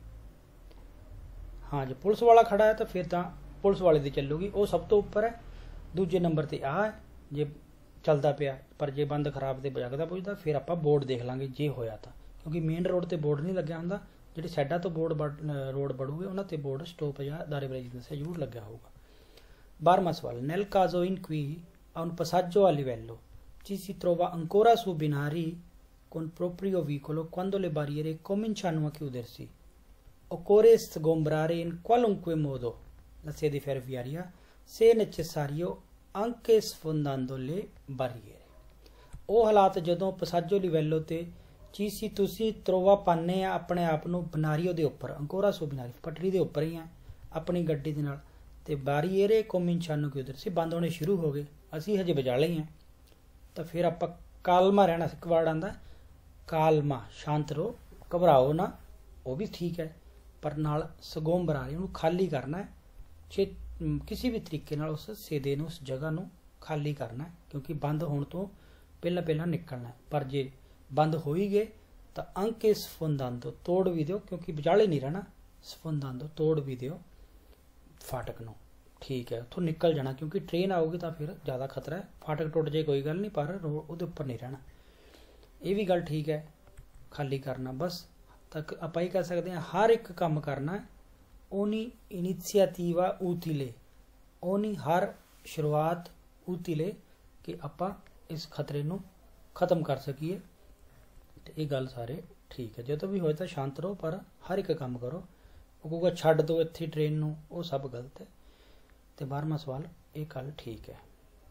ਹਾਂ, ਜੇ ਪੁਲਿਸ ਵਾਲਾ ਖੜਾ ਹੈ ਤਾਂ ਫਿਰ ਤਾਂ ਪੁਲਿਸ ਵਾਲੇ ਦੀ ਚੱਲੂਗੀ, ਉਹ ਸਭ ਤੋਂ ਉੱਪਰ ਹੈ। ਦੂਜੇ ਨੰਬਰ ਤੇ ਆ ਹੈ ਜੇ ਚੱਲਦਾ ਪਿਆ, ਪਰ ਜੇ ਬੰਦ ਖਰਾਬ ਤੇ ਜਗਦਾ ਪੁੱਜਦਾ ਫਿਰ ਆਪਾਂ ਬੋਰਡ ਦੇਖ ਲਾਂਗੇ ਜੇ ਹੋਇਆ ਤਾਂ, ਕਿਉਂਕਿ ਮੇਨ ਰੋਡ ਤੇ ਬੋਰਡ ਨਹੀਂ ਲੱਗਿਆ ਹੁੰਦਾ, ਜਿਹੜੇ ਸਾਈਡਾਂ ਤੋਂ ਰੋਡ ਬੜੂਗੇ ਉਹਨਾਂ ਤੇ ਬੋਰਡ ਸਟੋਪ ਜਾਂ ਦਾਰੇ ਪ੍ਰੈਚੀਦੈਂਸ ਜ਼ਰੂਰ ਲੱਗਿਆ ਹੋਊਗਾ। 12ਵਾਂ ਸਵਾਲ, nel caso in cui a un passaggio a livello ci si trova ancora su binari con proprio vicolo quando le barriere cominciano a chiudersi, occorre sgombrare in qualunque modo la sede ferroviaria, se necessario anche sfondando le barriere। ਉਹ ਹਾਲਾਤ ਜਦੋਂ ਪਸਾਜੋ ਲਿਵੈਲੋ ਤੇ ਚੀਸੀ ਤੁਸੀਂ ਤਰੋਵਾ ਪਾਨੇ ਆ ਆਪਣੇ ਆਪ ਨੂੰ ਬਨਾਰੀਓ ਦੇ ਉੱਪਰ, ਅੰਕੋਰਾ ਸੋ ਬਨਾਰੀ ਪਟੜੀ ਦੇ ਉੱਪਰ ਹੀ ਆ ਆਪਣੀ ਗੱਡੀ ਦੇ ਨਾਲ, ਤੇ ਬਾਰੀਏਰੇ ਕੋਮਿਨਚਾਨੂ ਕਿ ਉਧਰ ਸੀ ਬੰਦ ਹੋਣੇ ਸ਼ੁਰੂ ਹੋ ਗਏ, ਅਸੀਂ ਹਜੇ ਵਿਚਾਲੇ ਹੀ ਆ, ਤਾਂ ਫਿਰ ਆਪਾਂ ਕਾਲਮਾ ਰਹਿਣਾ। ਇੱਕ ਵਰਡ ਆਂਦਾ ਕਾਲਮਾ, ਸ਼ਾਂਤ ਰਹੋ, ਘਬਰਾਓ ਨਾ, ਉਹ ਵੀ ਠੀਕ ਹੈ, ਪਰ ਨਾਲ ਸਗੋਮ ਬਰਾਰੀ ਉਹਨੂੰ ਖਾਲੀ ਕਰਨਾ ਹੈ, ਕਿਸੇ ਵੀ ਤਰੀਕੇ ਨਾਲ ਉਸ ਸੇਦੇ ਨੂੰ, ਉਸ ਜਗ੍ਹਾ ਨੂੰ ਖਾਲੀ ਕਰਨਾ ਹੈ, ਕਿਉਂਕਿ ਬੰਦ ਹੋਣ ਤੋਂ ਪਹਿਲਾਂ ਪਹਿਲਾਂ ਨਿਕਲਣਾ ਹੈ। ਪਰ ਜੇ ਬੰਦ ਹੋ ਹੀ ਗਏ ਤਾਂ ਅੰਕੇ ਸਫੁੰਦਾਂਦੋ, ਤੋੜ ਵੀ ਦਿਓ, ਕਿਉਂਕਿ ਵਿਚਾਲੇ ਨਹੀਂ ਰਹਿਣਾ, ਸਫੁੰਦਾਂਦੋ ਤੋੜ ਵੀ ਦਿਓ ਫਾਟਕ ਨੂੰ, ਠੀਕ ਹੈ, ਉੱਥੋਂ ਨਿਕਲ ਜਾਣਾ, ਕਿਉਂਕਿ ਟ੍ਰੇਨ ਆਊਗੀ ਤਾਂ ਫਿਰ ਜ਼ਿਆਦਾ ਖਤਰਾ ਹੈ। ਫਾਟਕ ਟੁੱਟ ਜਾਏ ਕੋਈ ਗੱਲ ਨਹੀਂ, ਪਰ ਉਹਦੇ ਉੱਪਰ ਨਹੀਂ ਰਹਿਣਾ, ਇਹ ਵੀ ਗੱਲ ਠੀਕ ਹੈ, ਖਾਲੀ ਕਰਨਾ। ਬਸ ਤੱਕ ਆਪਾਂ ਇਹ ਕਹਿ ਸਕਦੇ ਹਾਂ, ਹਰ ਇੱਕ ਕੰਮ ਕਰਨਾ ਉਹਨੀ ਇਨੀਸ਼ੀਏਟਿਵਾ ਉਤੀਲੇ, ਉਹਨੀ ਹਰ ਸ਼ੁਰੂਆਤ ਉਤੀਲੇ, ਕਿ ਆਪਾਂ ਇਸ ਖਤਰੇ ਨੂੰ ਖਤਮ ਕਰ ਸਕੀਏ। ਤੇ ਇਹ ਗੱਲ ਸਾਰੇ ਠੀਕ ਹੈ, ਜਦੋਂ ਵੀ ਹੋਏ ਤਾਂ ਸ਼ਾਂਤ ਰਹੋ, ਪਰ ਹਰ ਇੱਕ ਕੰਮ ਕਰੋ। ਉਹ ਕਹੂਗਾ ਛੱਡ ਦਿਓ ਇੱਥੇ ਟ੍ਰੇਨ ਨੂੰ, ਉਹ ਸਭ ਗਲਤ ਹੈ। ਤੇ 12ਵਾਂ ਸਵਾਲ, ਇਹ ਗੱਲ ਠੀਕ ਹੈ।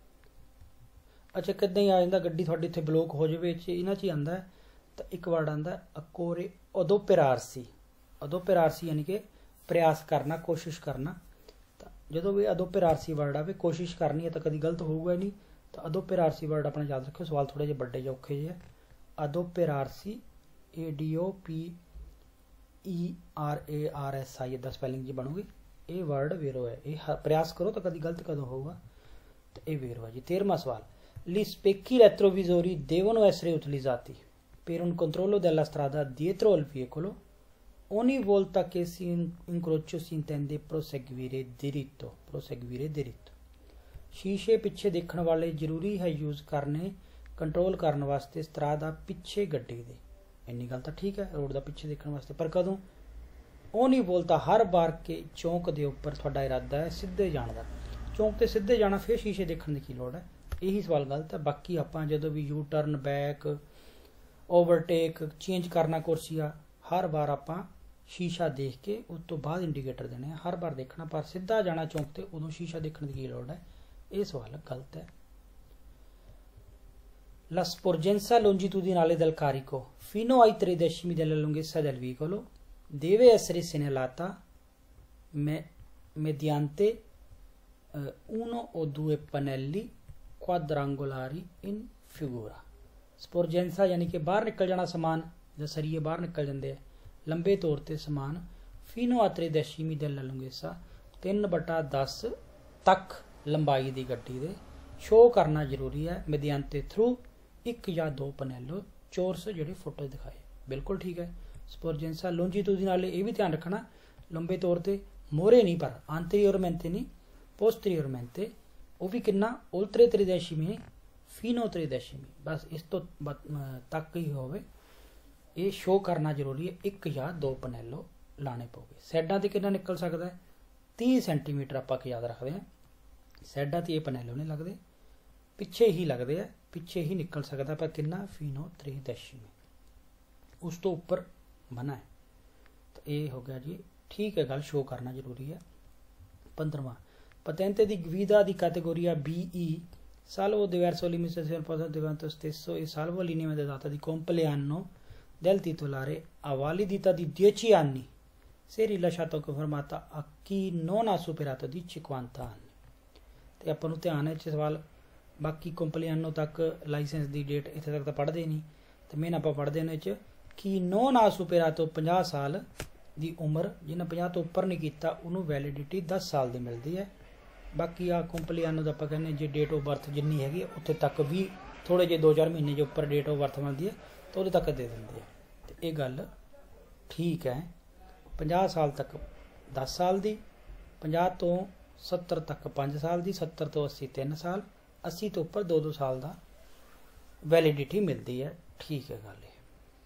ਅੱਛਾ, ਕਿੱਦਾਂ ਹੀ ਆ ਜਾਂਦਾ ਗੱਡੀ ਤੁਹਾਡੀ ਇੱਥੇ ਬਲੋਕ ਹੋ ਜਾਵੇ, ਇਹਨਾਂ 'ਚ ਹੀ ਆਉਂਦਾ ਹੈ। ਤਾਂ ਇੱਕ ਵਰਡ ਆਉਂਦਾ ਅਕੋਰੇ ਅਦੋਪੇਰਾਰਸੀ, ਅਦੋਪੇਰਾਰਸੀ ਯਾਨੀ ਕਿ ਪ੍ਰयास ਕਰਨਾ, ਕੋਸ਼ਿਸ਼ ਕਰਨਾ। ਤਾਂ ਜਦੋਂ ਵੀ ਅਦੋਪੇਰਾਰਸੀ ਵਰਡ ਆਵੇ, ਕੋਸ਼ਿਸ਼ ਕਰਨੀ ਹੈ ਤਾਂ ਕਦੀ ਗਲਤ ਹੋਊਗਾ ਨਹੀਂ। ਤਾਂ ਅਦੋਪੇਰਾਰਸੀ ਵਰਡ ਆਪਣਾ ਯਾਦ ਰੱਖਿਓ, ਸਵਾਲ ਥੋੜੇ ਜਿਹੇ ਵੱਡੇ ਜਿਹੇ ਔਖੇ ਜਿਹੇ। ਅਦੋਪੇਰਾਰਸੀ ADOPERARSI ਦਾ ਸਪੈਲਿੰਗ ਜੀ ਬਣੂਗੀ। ਇਹ ਵਰਡ ਵੇਰੋ ਹੈ, ਇਹ ਪ੍ਰयास ਕਰੋ ਤਾਂ ਕਦੀ ਗਲਤ ਕਦੋਂ ਹੋਊਗਾ, ਤਾਂ ਇਹ ਵੇਰੋ ਹੈ ਜੀ। 13ਵਾਂ ਸਵਾਲ, gli specchi retrovisori devono essere utilizzati per un controllo della strada dietro al veicolo ogni volta che si incrocio si intende proseguire diritto, proseguire diritto। ਸ਼ੀਸ਼ੇ ਪਿੱਛੇ ਦੇਖਣ ਵਾਲੇ ਜ਼ਰੂਰੀ ਹੈ ਯੂਜ਼ ਕਰਨੇ ਕੰਟਰੋਲ ਕਰਨ ਵਾਸਤੇ ਸਤਰਾ ਦਾ ਪਿੱਛੇ ਗੱਡੀ ਦੇ। ਇੰਨੀ ਗੱਲ ਤਾਂ ਠੀਕ ਹੈ, ਰੋਡ ਦਾ ਪਿੱਛੇ ਦੇਖਣ ਵਾਸਤੇ, ਪਰ ਕਦੋਂ? ਉਹ ਨਹੀਂ ਬੋਲਤਾ ਹਰ ਵਾਰ ਕੇ ਚੌਂਕ ਦੇ ਉੱਪਰ ਤੁਹਾਡਾ ਇਰਾਦਾ ਹੈ ਸਿੱਧੇ ਜਾਣ ਦਾ, ਚੌਂਕ ਤੇ ਸਿੱਧੇ ਜਾਣਾ, ਫਿਰ ਸ਼ੀਸ਼ੇ ਦੇਖਣ ਦੀ ਕੀ ਲੋੜ ਹੈ? ਇਹੀ ਸਵਾਲ ਗਲਤ ਹੈ। ਬਾਕੀ ਆਪਾਂ ਜਦੋਂ ਵੀ U turn, back, overtake, change ਕਰਨਾ ਕੁਰਸੀਆ, ਹਰ ਵਾਰ ਆਪਾਂ ਸ਼ੀਸ਼ਾ ਦੇਖ ਕੇ ਉਸ ਤੋਂ ਬਾਅਦ ਇੰਡੀਕੇਟਰ ਦੇਣੇ, ਹਰ ਵਾਰ ਦੇਖਣਾ, ਪਰ ਸਿੱਧਾ ਜਾਣਾ ਚੌਂਕ ਤੇ ਉਦੋਂ ਸ਼ੀਸ਼ਾ ਦੇਖਣ ਦੀ ਕੀ ਲੋੜ ਹੈ? ਇਹ ਸਵਾਲ ਗਲਤ ਹੈ। La sporgenza longitudinale del carico fino ai 3/10 della lunghezza del veicolo deve essere segnalata mediante uno o due pannelli quadrangolari in figura। sporgenza यानी कि बाहर निकल जाना समान, जब सरिये बाहर निकल जाते हैं लंबे तौर पर समान, fino a 3/10 della lunghezza 3/10 तक लंबाई की गड्डी दे शो करना जरूरी है, mediante थ्रू एक या दो पनेलो चोरस ਜਿਹੜੇ ਫੋਟੋ ਦਿਖਾਏ। ਬਿਲਕੁਲ ਠੀਕ ਹੈ। ਸਪੋਰਜੈਂਸਾ ਲੋਂਜੀਟੂਡਿਨਾਲੇ ਇਹ ਵੀ ਧਿਆਨ ਰੱਖਣਾ, ਲੰਬੇ ਤੌਰ ਤੇ ਮੋਹਰੇ ਨਹੀਂ, ਪਰ ਆਂਤਰੀਅਰਮੈਂਤੇ ਨਹੀਂ, ਪੋਸਟਰੀਅਰਮੈਂਤੇ, ਉਹ ਵੀ ਕਿੰਨਾ ਉਲਤਰੇ 3/10 ਫੀਨੋ 3/10, ਬਸ ਇਸ ਤੋਂ ਤੱਕ ਹੀ ਹੋਵੇ। ਇਹ ਸ਼ੋ ਕਰਨਾ ਜ਼ਰੂਰੀ ਹੈ, ਇੱਕ ਜਾਂ ਦੋ ਪਨੈਲੋ ਲਾਣੇ ਪਊਗੇ। ਸਾਈਡਾਂ ਤੇ ਕਿੰਨਾ ਨਿਕਲ ਸਕਦਾ ਹੈ? 30 ਸੈਂਟੀਮੀਟਰ ਆਪਾਂ ਯਾਦ ਰੱਖਦੇ ਹਾਂ। ਸਾਈਡਾਂ ਤੇ ਇਹ ਪਨੈਲੋ ਨਹੀਂ ਲੱਗਦੇ, ਪਿੱਛੇ ਹੀ ਲੱਗਦੇ ਆ, ਪਿੱਛੇ ਹੀ ਨਿਕਲ ਸਕਦਾ, ਪਰ ਕਿੰਨਾ? ਫੀਨੋ 3/10, ਉਸ ਤੋਂ ਉੱਪਰ ਮਨਾ ਹੈ। ਤਾਂ ਇਹ ਹੋ ਗਿਆ ਜੀ ठीक है, गल शो करना जरूरी है। 15वां patente di guida di categoria BE salvo diverso limitazione durante lo stesso e salvo linea di data di compleanno del titolare a validità di 10 anni se rilasciato confermata a chi non ha superato di 50 anni। ਤੇ ਆਪਾਂ ਨੂੰ ਧਿਆਨ ਹੈ ਸਵਾਲ, ਬਾਕੀ ਕੰਪਲੀਆਨੋ ਤੱਕ licence ਦੀ date ਇੱਥੇ ਤੱਕ ਤਾਂ ਪੜ੍ਹਦੇ ਨਹੀਂ, ਤੇ ਮੇਨ ਆਪਾਂ ਪੜ੍ਹਦੇ ਨੇ ਚ ਕਿ ਨੋ ਨਾ ਸੁਪੇਰਾਤੋ 50 ਸਾਲ ਦੀ ਉਮਰ, ਜਿਹਨੇ 50 ਤੋਂ ਉੱਪਰ ਨਹੀਂ ਕੀਤਾ ਉਹਨੂੰ ਵੈਲਿਡਿਟੀ 10 ਸਾਲ ਦੀ ਮਿਲਦੀ ਹੈ। ਬਾਕੀ ਆ ਕੰਪਲੀਆਨੋ ਦਾ ਆਪਾਂ ਕਹਿੰਦੇ ਜੇ ਡੇਟ ਆਫ ਬਰਥ ਜਿੰਨੀ ਹੈਗੀ ਉੱਥੇ ਤੱਕ ਵੀ ਥੋੜ੍ਹੇ ਜਿਹੇ 2-4 ਮਹੀਨੇ ਜੇ ਉੱਪਰ ਡੇਟ ਆਫ ਬਰਥ ਮਿਲਦੀ ਹੈ ਤਾਂ ਉਹਦੇ ਤੱਕ ਦੇ ਦਿੰਦੇ ਆ। ਤੇ ਇਹ ਗੱਲ ਠੀਕ ਹੈ। 50 ਸਾਲ ਤੱਕ 10 ਸਾਲ ਦੀ, 50 ਤੋਂ 70 ਤੱਕ 5 ਸਾਲ ਦੀ, 70 ਤੋਂ 80 3 ਸਾਲ, 80 ਤੋਂ ਉੱਪਰ 2-2 ਸਾਲ ਦਾ ਵੈਲਿਡਿਟੀ ਮਿਲਦੀ ਹੈ। ਠੀਕ ਹੈ ਗੱਲ ਇਹ।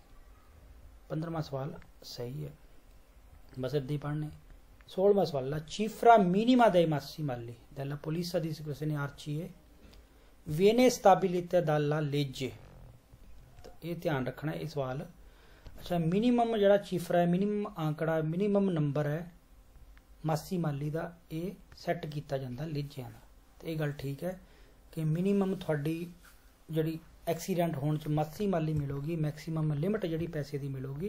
15ਵਾਂ ਸਵਾਲ ਸਹੀ ਹੈ, ਬਸ ਇੱਦਾਂ ਹੀ ਪੜ੍ਹਨੇ। 16ਵਾਂ ਸਵਾਲ la cifra minima dei massimali della polizia di sicurezza arcie viene stabilita dalla legge। तो ये ध्यान रखना है ये सवाल। अच्छा, मिनिमम जड़ा चीफरा है, मिनिमम आंकड़ा, मिनिमम नंबर है मासी माली का, ये सैट किया जाता लेजिया का। तो ये गल ठीक है कि मिनिमम थोड़ी जड़ी एक्सीडेंट होने च मासी माली मिलूगी, मैक्सीमम लिमिट जड़ी पैसे की मिलूगी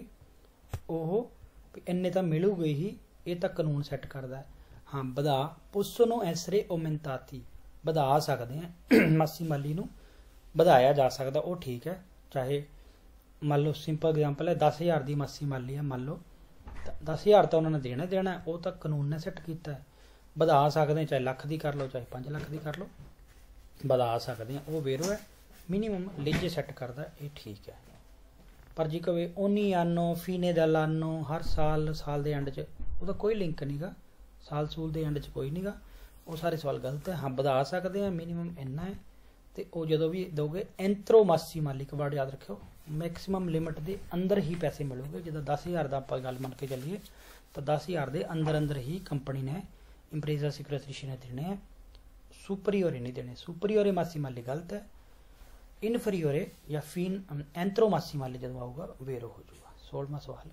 वो इन्ने तो मिलूगी ही, ये तो कानून सैट करता है। हाँ, बधा पुसनो एसरे ओमिनताती बधा सकते हैं मासी माली नूं ਵਧਾਇਆ जा सकता, वो ठीक है। चाहे मान लो सिंपल एग्जाम्पल है 10,000 की मासी माली है, मान लो 10,000 तो उन्होंने देना है, वो तो कानून ने सैट किया है। ਵਧਾ सकते हैं, चाहे ਲੱਖ की कर लो चाहे 5 ਲੱਖ की कर लो, ਵਧਾ सकते हैं। वो वेरो है, मिनीमम लेजे सैट करता है, ये ठीक है। पर जी कवे ओनी आनो फीने दा लानो हर साल साल के एंड च ਉਹਦਾ कोई लिंक नहीं गा, साल सूल के एंड च कोई नहीं गा, वो सारे सवाल गलत है। हाँ, ਵਧਾ सकते हैं, मिनीमम इन्ना है। तो वो जो भी दोगे एंथरो मासी मालिक वर्ड याद रखियो, मैक्सीमम लिमिट के अंदर ही पैसे मिलोगे। जो 10,000 का आप गल मन के चलिए तो 10,000 के अंदर अंदर ही कंपनी ने इंप्रेजा सिक्योरिटी ने देने हैं, सुपरीओरे नहीं देने। सुपरीओरे मासी माली गलत है, इनफरीओरे या फीन एंथरो मासी माली जो आऊगा वेरो हो जाऊगा। 16वां सवाल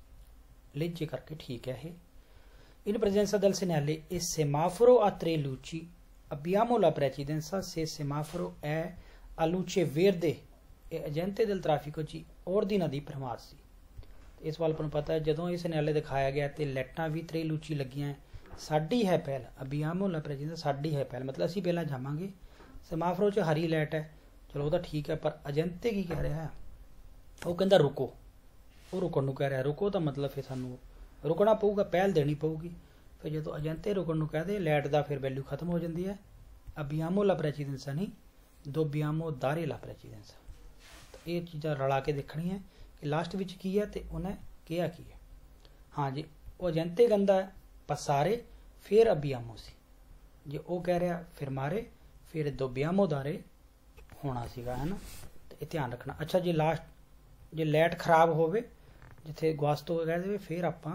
लेजे करके ठीक है। इन प्रेजेंसा del segnale e semaforo a 3 luci abbiamo la precedenza se semaforo è a luce verde e agente del traffico ci ordina di fermarsi। इस सवाल पर पता है ਜਦੋਂ ਇਹ ਸਿਗਨਲ ਦਿਖਾਇਆ ਗਿਆ ਤੇ ਲਾਈਟਾਂ ਵੀ 3 ਲੂਚੀ ਲੱਗੀਆਂ, ਸਾਡੀ ਹੈ ਪਹਿਲ, abbiamo la precedenza ਸਾਡੀ ਹੈ ਪਹਿਲ, मतलब ਅਸੀਂ ਪਹਿਲਾਂ ਜਾਵਾਂਗੇ। ਸਮਾਫਰੋ 'ਚ ਹਰੀ ਲਾਈਟ ਹੈ, ਚਲੋ ਉਹ ਤਾਂ ਠੀਕ ਹੈ, ਪਰ ਏਜੰਟੇ ਕੀ ਕਹਿ ਰਿਹਾ ਹੈ, ਉਹ ਕਹਿੰਦਾ ਰੁਕੋ, ਉਹ ਰੁਕਣ ਨੂੰ ਕਹਿ ਰਿਹਾ। ਰੁਕੋ ਤਾਂ ਮਤਲਬ ਫਿਰ ਸਾਨੂੰ ਰੁਕਣਾ ਪਊਗਾ, ਪਹਿਲ ਦੇਣੀ ਪਊਗੀ। ਫਿਰ ਜਦੋਂ ਏਜੰਟੇ ਰੁਕਣ ਨੂੰ ਕਹਦੇ ਲਾਈਟ ਦਾ ਫਿਰ ਵੈਲਿਊ ਖਤਮ ਹੋ ਜਾਂਦੀ ਹੈ। abbiamo la precedenza नहीं, dobbiamo dare la precedenza। तो ये चीज़ां रला के देखनी है कि लास्ट विच की है तो उन्हें किया की है। हाँ जी, वो ਏਜੰਟੇ ਕਹਿੰਦਾ है passare, फिर abbiamo सी, जे वो कह रहा फिर मारे, फिर dobbiamo dare होना सीगा, है ना। तो ये ध्यान रखना। अच्छा जी, लास्ट जे लाइट खराब होवे जिथे गुआस्तो कह दे, फिर आपां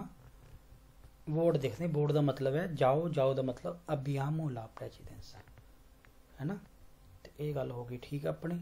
बोर्ड देखते हैं। बोर्ड का मतलब है जाओ, जाओ का मतलब abbiamo la precedenza, है ना। तो ये गल हो गई ठीक अपनी।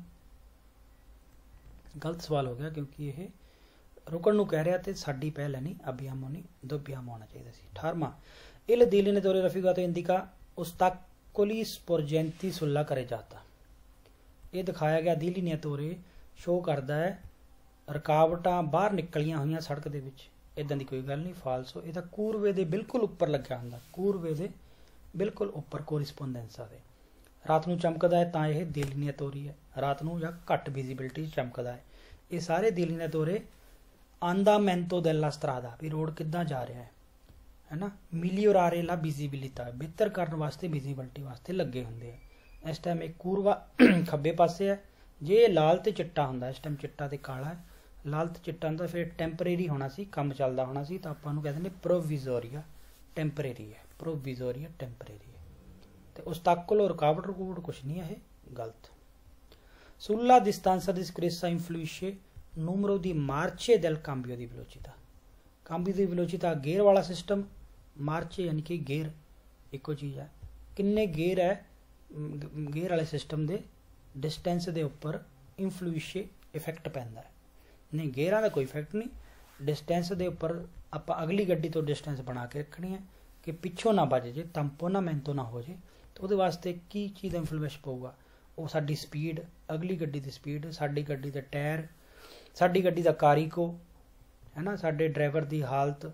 गलत सवाल हो गया क्योंकि ये रुकण नूं कह रहा तो साडी पहल है नहीं, abbiamo नहीं, dobbiamo होना चाहिए सी। 18वां il delineatore raffigurato indica ostacoli sporgenti sulla carreggiata। ये दिखाया गया delineatore शो करता है रुकावटां बाहर निकलियां हुई सड़क दे विच, इदां दी कोई गल नहीं, फालसो। ये कूरवे दे बिल्कुल उपर लग्या हुंदा, कूरवे दे बिल्कुल उपर कोरिस्पोंडेंसा दे। रात नूं चमकदा है तां यह delineatore है, रात नूं जां घट विजिबिलिटी चमकदा है। ये सारे delineatore andamento della strada, भी रोड किद्दां जा रहा है ना। migliorare la visibilità, बेहतर करने वास्ते विजिबिलिटी वास्ते लगे हुंदे हैं। इस टाइम एक कूरवा खब्बे पासे है, जे लाल ते चिट्टा हुंदा, इस टाइम चिट्टा ते काला है, लाल ते चिट्टा हुंदा, फिर टैंपरेरी होना सी, काम चलदा होना सी, तो आपां नूं कहदे ने प्रोविजोरिया, टैंपरेरी है, प्रोविजोरिया टैंपरेरी है। तो ostacolo रुकावट रुकावट कुछ नहीं है, गलत। sulla distanza di sicurezza influisce numero di marce del cambio di velocità। cambio di velocità gear वाला सिस्टम, मार्चे यानी कि गेयर इको चीज़ है। किन्ने गेयर है, गेयर वाले सिस्टम के डिस्टेंस के उपर इन्फ्लुइशे इफेक्ट पैंदा है। नहीं, गेयरां का कोई इफेक्ट नहीं, डिस्टेंस के उपर ਆਪਾਂ ਅਗਲੀ ਗੱਡੀ ਤੋਂ ਡਿਸਟੈਂਸ ਬਣਾ ਕੇ ਰੱਖਣੀ ਹੈ ਕਿ ਪਿੱਛੋਂ ਨਾ ਵੱਜ ਜੇ, ਟੈਂਪੋਨਾਮੈਂਟੋ ਨਾ ਹੋ ਜੇ। ਤਾਂ ਉਹਦੇ ਵਾਸਤੇ ਕੀ ਚੀਜ਼ ਦਾ ਇਨਫਲੂਐਂਸ ਪਊਗਾ? ਉਹ ਸਾਡੀ ਸਪੀਡ, ਅਗਲੀ ਗੱਡੀ ਦੀ ਸਪੀਡ, ਸਾਡੀ ਗੱਡੀ ਦੇ ਟਾਇਰ, ਸਾਡੀ ਗੱਡੀ ਦਾ ਕਾਰੀਕੋ ਹੈ ਨਾ, ਸਾਡੇ ਡਰਾਈਵਰ ਦੀ ਹਾਲਤ,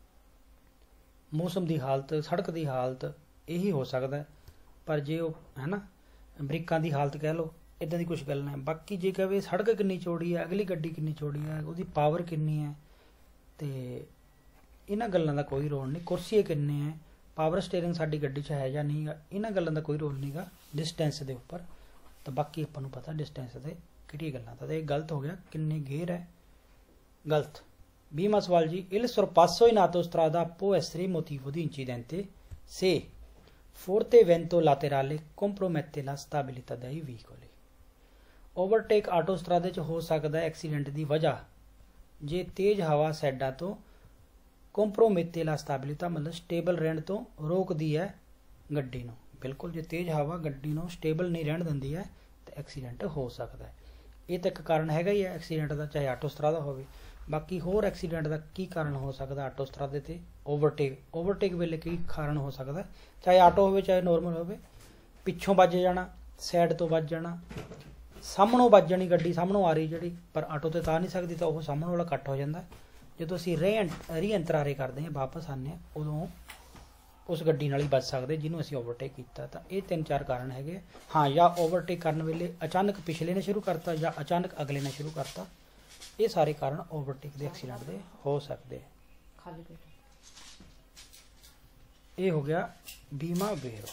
ਮੌਸਮ ਦੀ ਹਾਲਤ, ਸੜਕ ਦੀ ਹਾਲਤ, ਇਹੀ ਹੋ ਸਕਦਾ। ਪਰ ਜੇ ਉਹ ਹੈ ਨਾ ਬ੍ਰੇਕਾਂ ਦੀ ਹਾਲਤ ਕਹਿ ਲਓ, ਇੱਦਾਂ ਦੀ ਕੁਛ ਗੱਲ ਨਹੀਂ। ਬਾਕੀ ਜੇ ਕਹੇ ਸੜਕ ਕਿੰਨੀ ਚੌੜੀ ਹੈ, ਅਗਲੀ ਗੱਡੀ ਕਿੰਨੀ ਚੌੜੀ ਹੈ, ਉਹਦੀ ਪਾਵਰ ਕਿੰਨੀ ਹੈ, ਤੇ ਇਹਨਾਂ ਗੱਲਾਂ ਦਾ ਕੋਈ ਰੋਲ ਨਹੀਂ। ਕੁਰਸੀਏ ਕਿੰਨੇ ਹੈ, ਪਾਵਰ ਸਟੀਅਰਿੰਗ ਸਾਡੀ ਗੱਡੀ 'ਚ ਹੈ ਜਾਂ ਨਹੀਂ ਗਾ, ਇਹਨਾਂ ਗੱਲਾਂ ਦਾ ਕੋਈ ਰੋਲ ਨਹੀਂਗਾ ਡਿਸਟੈਂਸ ਦੇ ਉੱਪਰ। ਤਾਂ ਬਾਕੀ ਆਪਾਂ ਨੂੰ ਪਤਾ ਡਿਸਟੈਂਸ ਦੇ ਕਿਹੜੀਆਂ ਗੱਲਾਂ ਦਾ। ਇਹ ਗਲਤ ਹੋ ਗਿਆ, ਕਿੰਨੇ ਗੇਅਰ ਹੈ, ਗਲਤ। 20ਵਾਂ ਸਵਾਲ ਜੀ, il sorpasso in autostrada può essere motivo di incidente se forte vento laterale compromette la stabilità dei veicoli। Overtake ਆਟੋਸਟਰਾਦੇ 'ਚ ਹੋ ਸਕਦਾ ਐਕਸੀਡੈਂਟ ਦੀ ਵਜ੍ਹਾ ਜੇ ਤੇਜ਼ ਹਵਾ ਸਾਈਡਾਂ ਤੋਂ ਕੰਪਰੋਮੇਤੇ ਲਾ ਸਟੈਬਿਲਿਟੀ ਮਤਲਬ ਸਟੇਬਲ ਰਹਿਣ ਤੋਂ ਰੋਕਦੀ ਹੈ ਗੱਡੀ ਨੂੰ। ਬਿਲਕੁਲ, ਜੇ ਤੇਜ਼ ਹਵਾ ਗੱਡੀ ਨੂੰ ਸਟੇਬਲ ਨਹੀਂ ਰਹਿਣ ਦਿੰਦੀ ਹੈ ਤਾਂ ਐਕਸੀਡੈਂਟ ਹੋ ਸਕਦਾ ਹੈ। ਇਹ ਤਾਂ ਇੱਕ ਕਾਰਨ ਹੈਗਾ ਹੀ ਹੈ ਐਕਸੀਡੈਂਟ ਦਾ, ਚਾਹੇ ਆਟੋਸਟਰਾਦਾ ਹੋਵੇ। ਬਾਕੀ ਹੋਰ ਐਕਸੀਡੈਂਟ ਦਾ ਕੀ ਕਾਰਨ ਹੋ ਸਕਦਾ ਆਟੋਸਟਰਾਦੇ ਤੇ? ਓਵਰਟੇਕ ਵੇਲੇ ਕੀ ਕਾਰਨ ਹੋ ਸਕਦਾ? ਚਾਹੇ ਆਟੋ ਹੋਵੇ ਚਾਹੇ ਨੋਰਮਲ ਹੋਵੇ, ਪਿੱਛੋਂ ਵੱਜ ਜਾਣਾ, ਸਾਈਡ ਤੋਂ ਵੱਜ ਜਾਣਾ, ਸਾਹਮਣੋਂ ਵੱਜ ਜਾਣੀ ਗੱਡੀ ਸਾਹਮਣੋਂ ਆ ਰਹੀ ਜਿਹੜੀ, ਪਰ ਆਟੋ ਤੇ ਤਾਂ ਨਹੀਂ ਸਕਦੀ, ਤਾਂ ਉਹ ਸਾਹਮਣੇ ਵਾਲਾ ਕੱਟ ਹੋ ਜਾਂਦਾ। ਜਦੋਂ ਅਸੀਂ ਰੀਐਂਤਰਾਰੇ ਕਰਦੇ ਹਾਂ, ਵਾਪਸ ਆਉਂਦੇ ਹਾਂ, ਉਦੋਂ ਉਸ ਗੱਡੀ ਨਾਲ ਹੀ ਬਚ ਸਕਦੇ ਜਿਹਨੂੰ ਅਸੀਂ ਓਵਰਟੇਕ ਕੀਤਾ। ਤਾਂ ਇਹ 3-4 ਕਾਰਨ ਹੈਗੇ। ਹਾਂ, ਜਾਂ ਓਵਰਟੇਕ ਕਰਨ ਵੇਲੇ ਅਚਾਨਕ ਪਿਛਲੇ ਨੇ ਸ਼ੁਰੂ ਕਰਤਾ ਜਾਂ ਅਚਾਨਕ ਅਗਲੇ ਨੇ ਸ਼ੁਰੂ ਕਰਤਾ, ਇਹ ਸਾਰੇ ਕਾਰਨ ਓਵਰਟੇਕ ਦੇ ਐਕਸੀਡੈਂਟ ਦੇ ਹੋ ਸਕਦੇ। ਇਹ ਹੋ ਗਿਆ 20ਵਾਂ ਵੇਰੋ।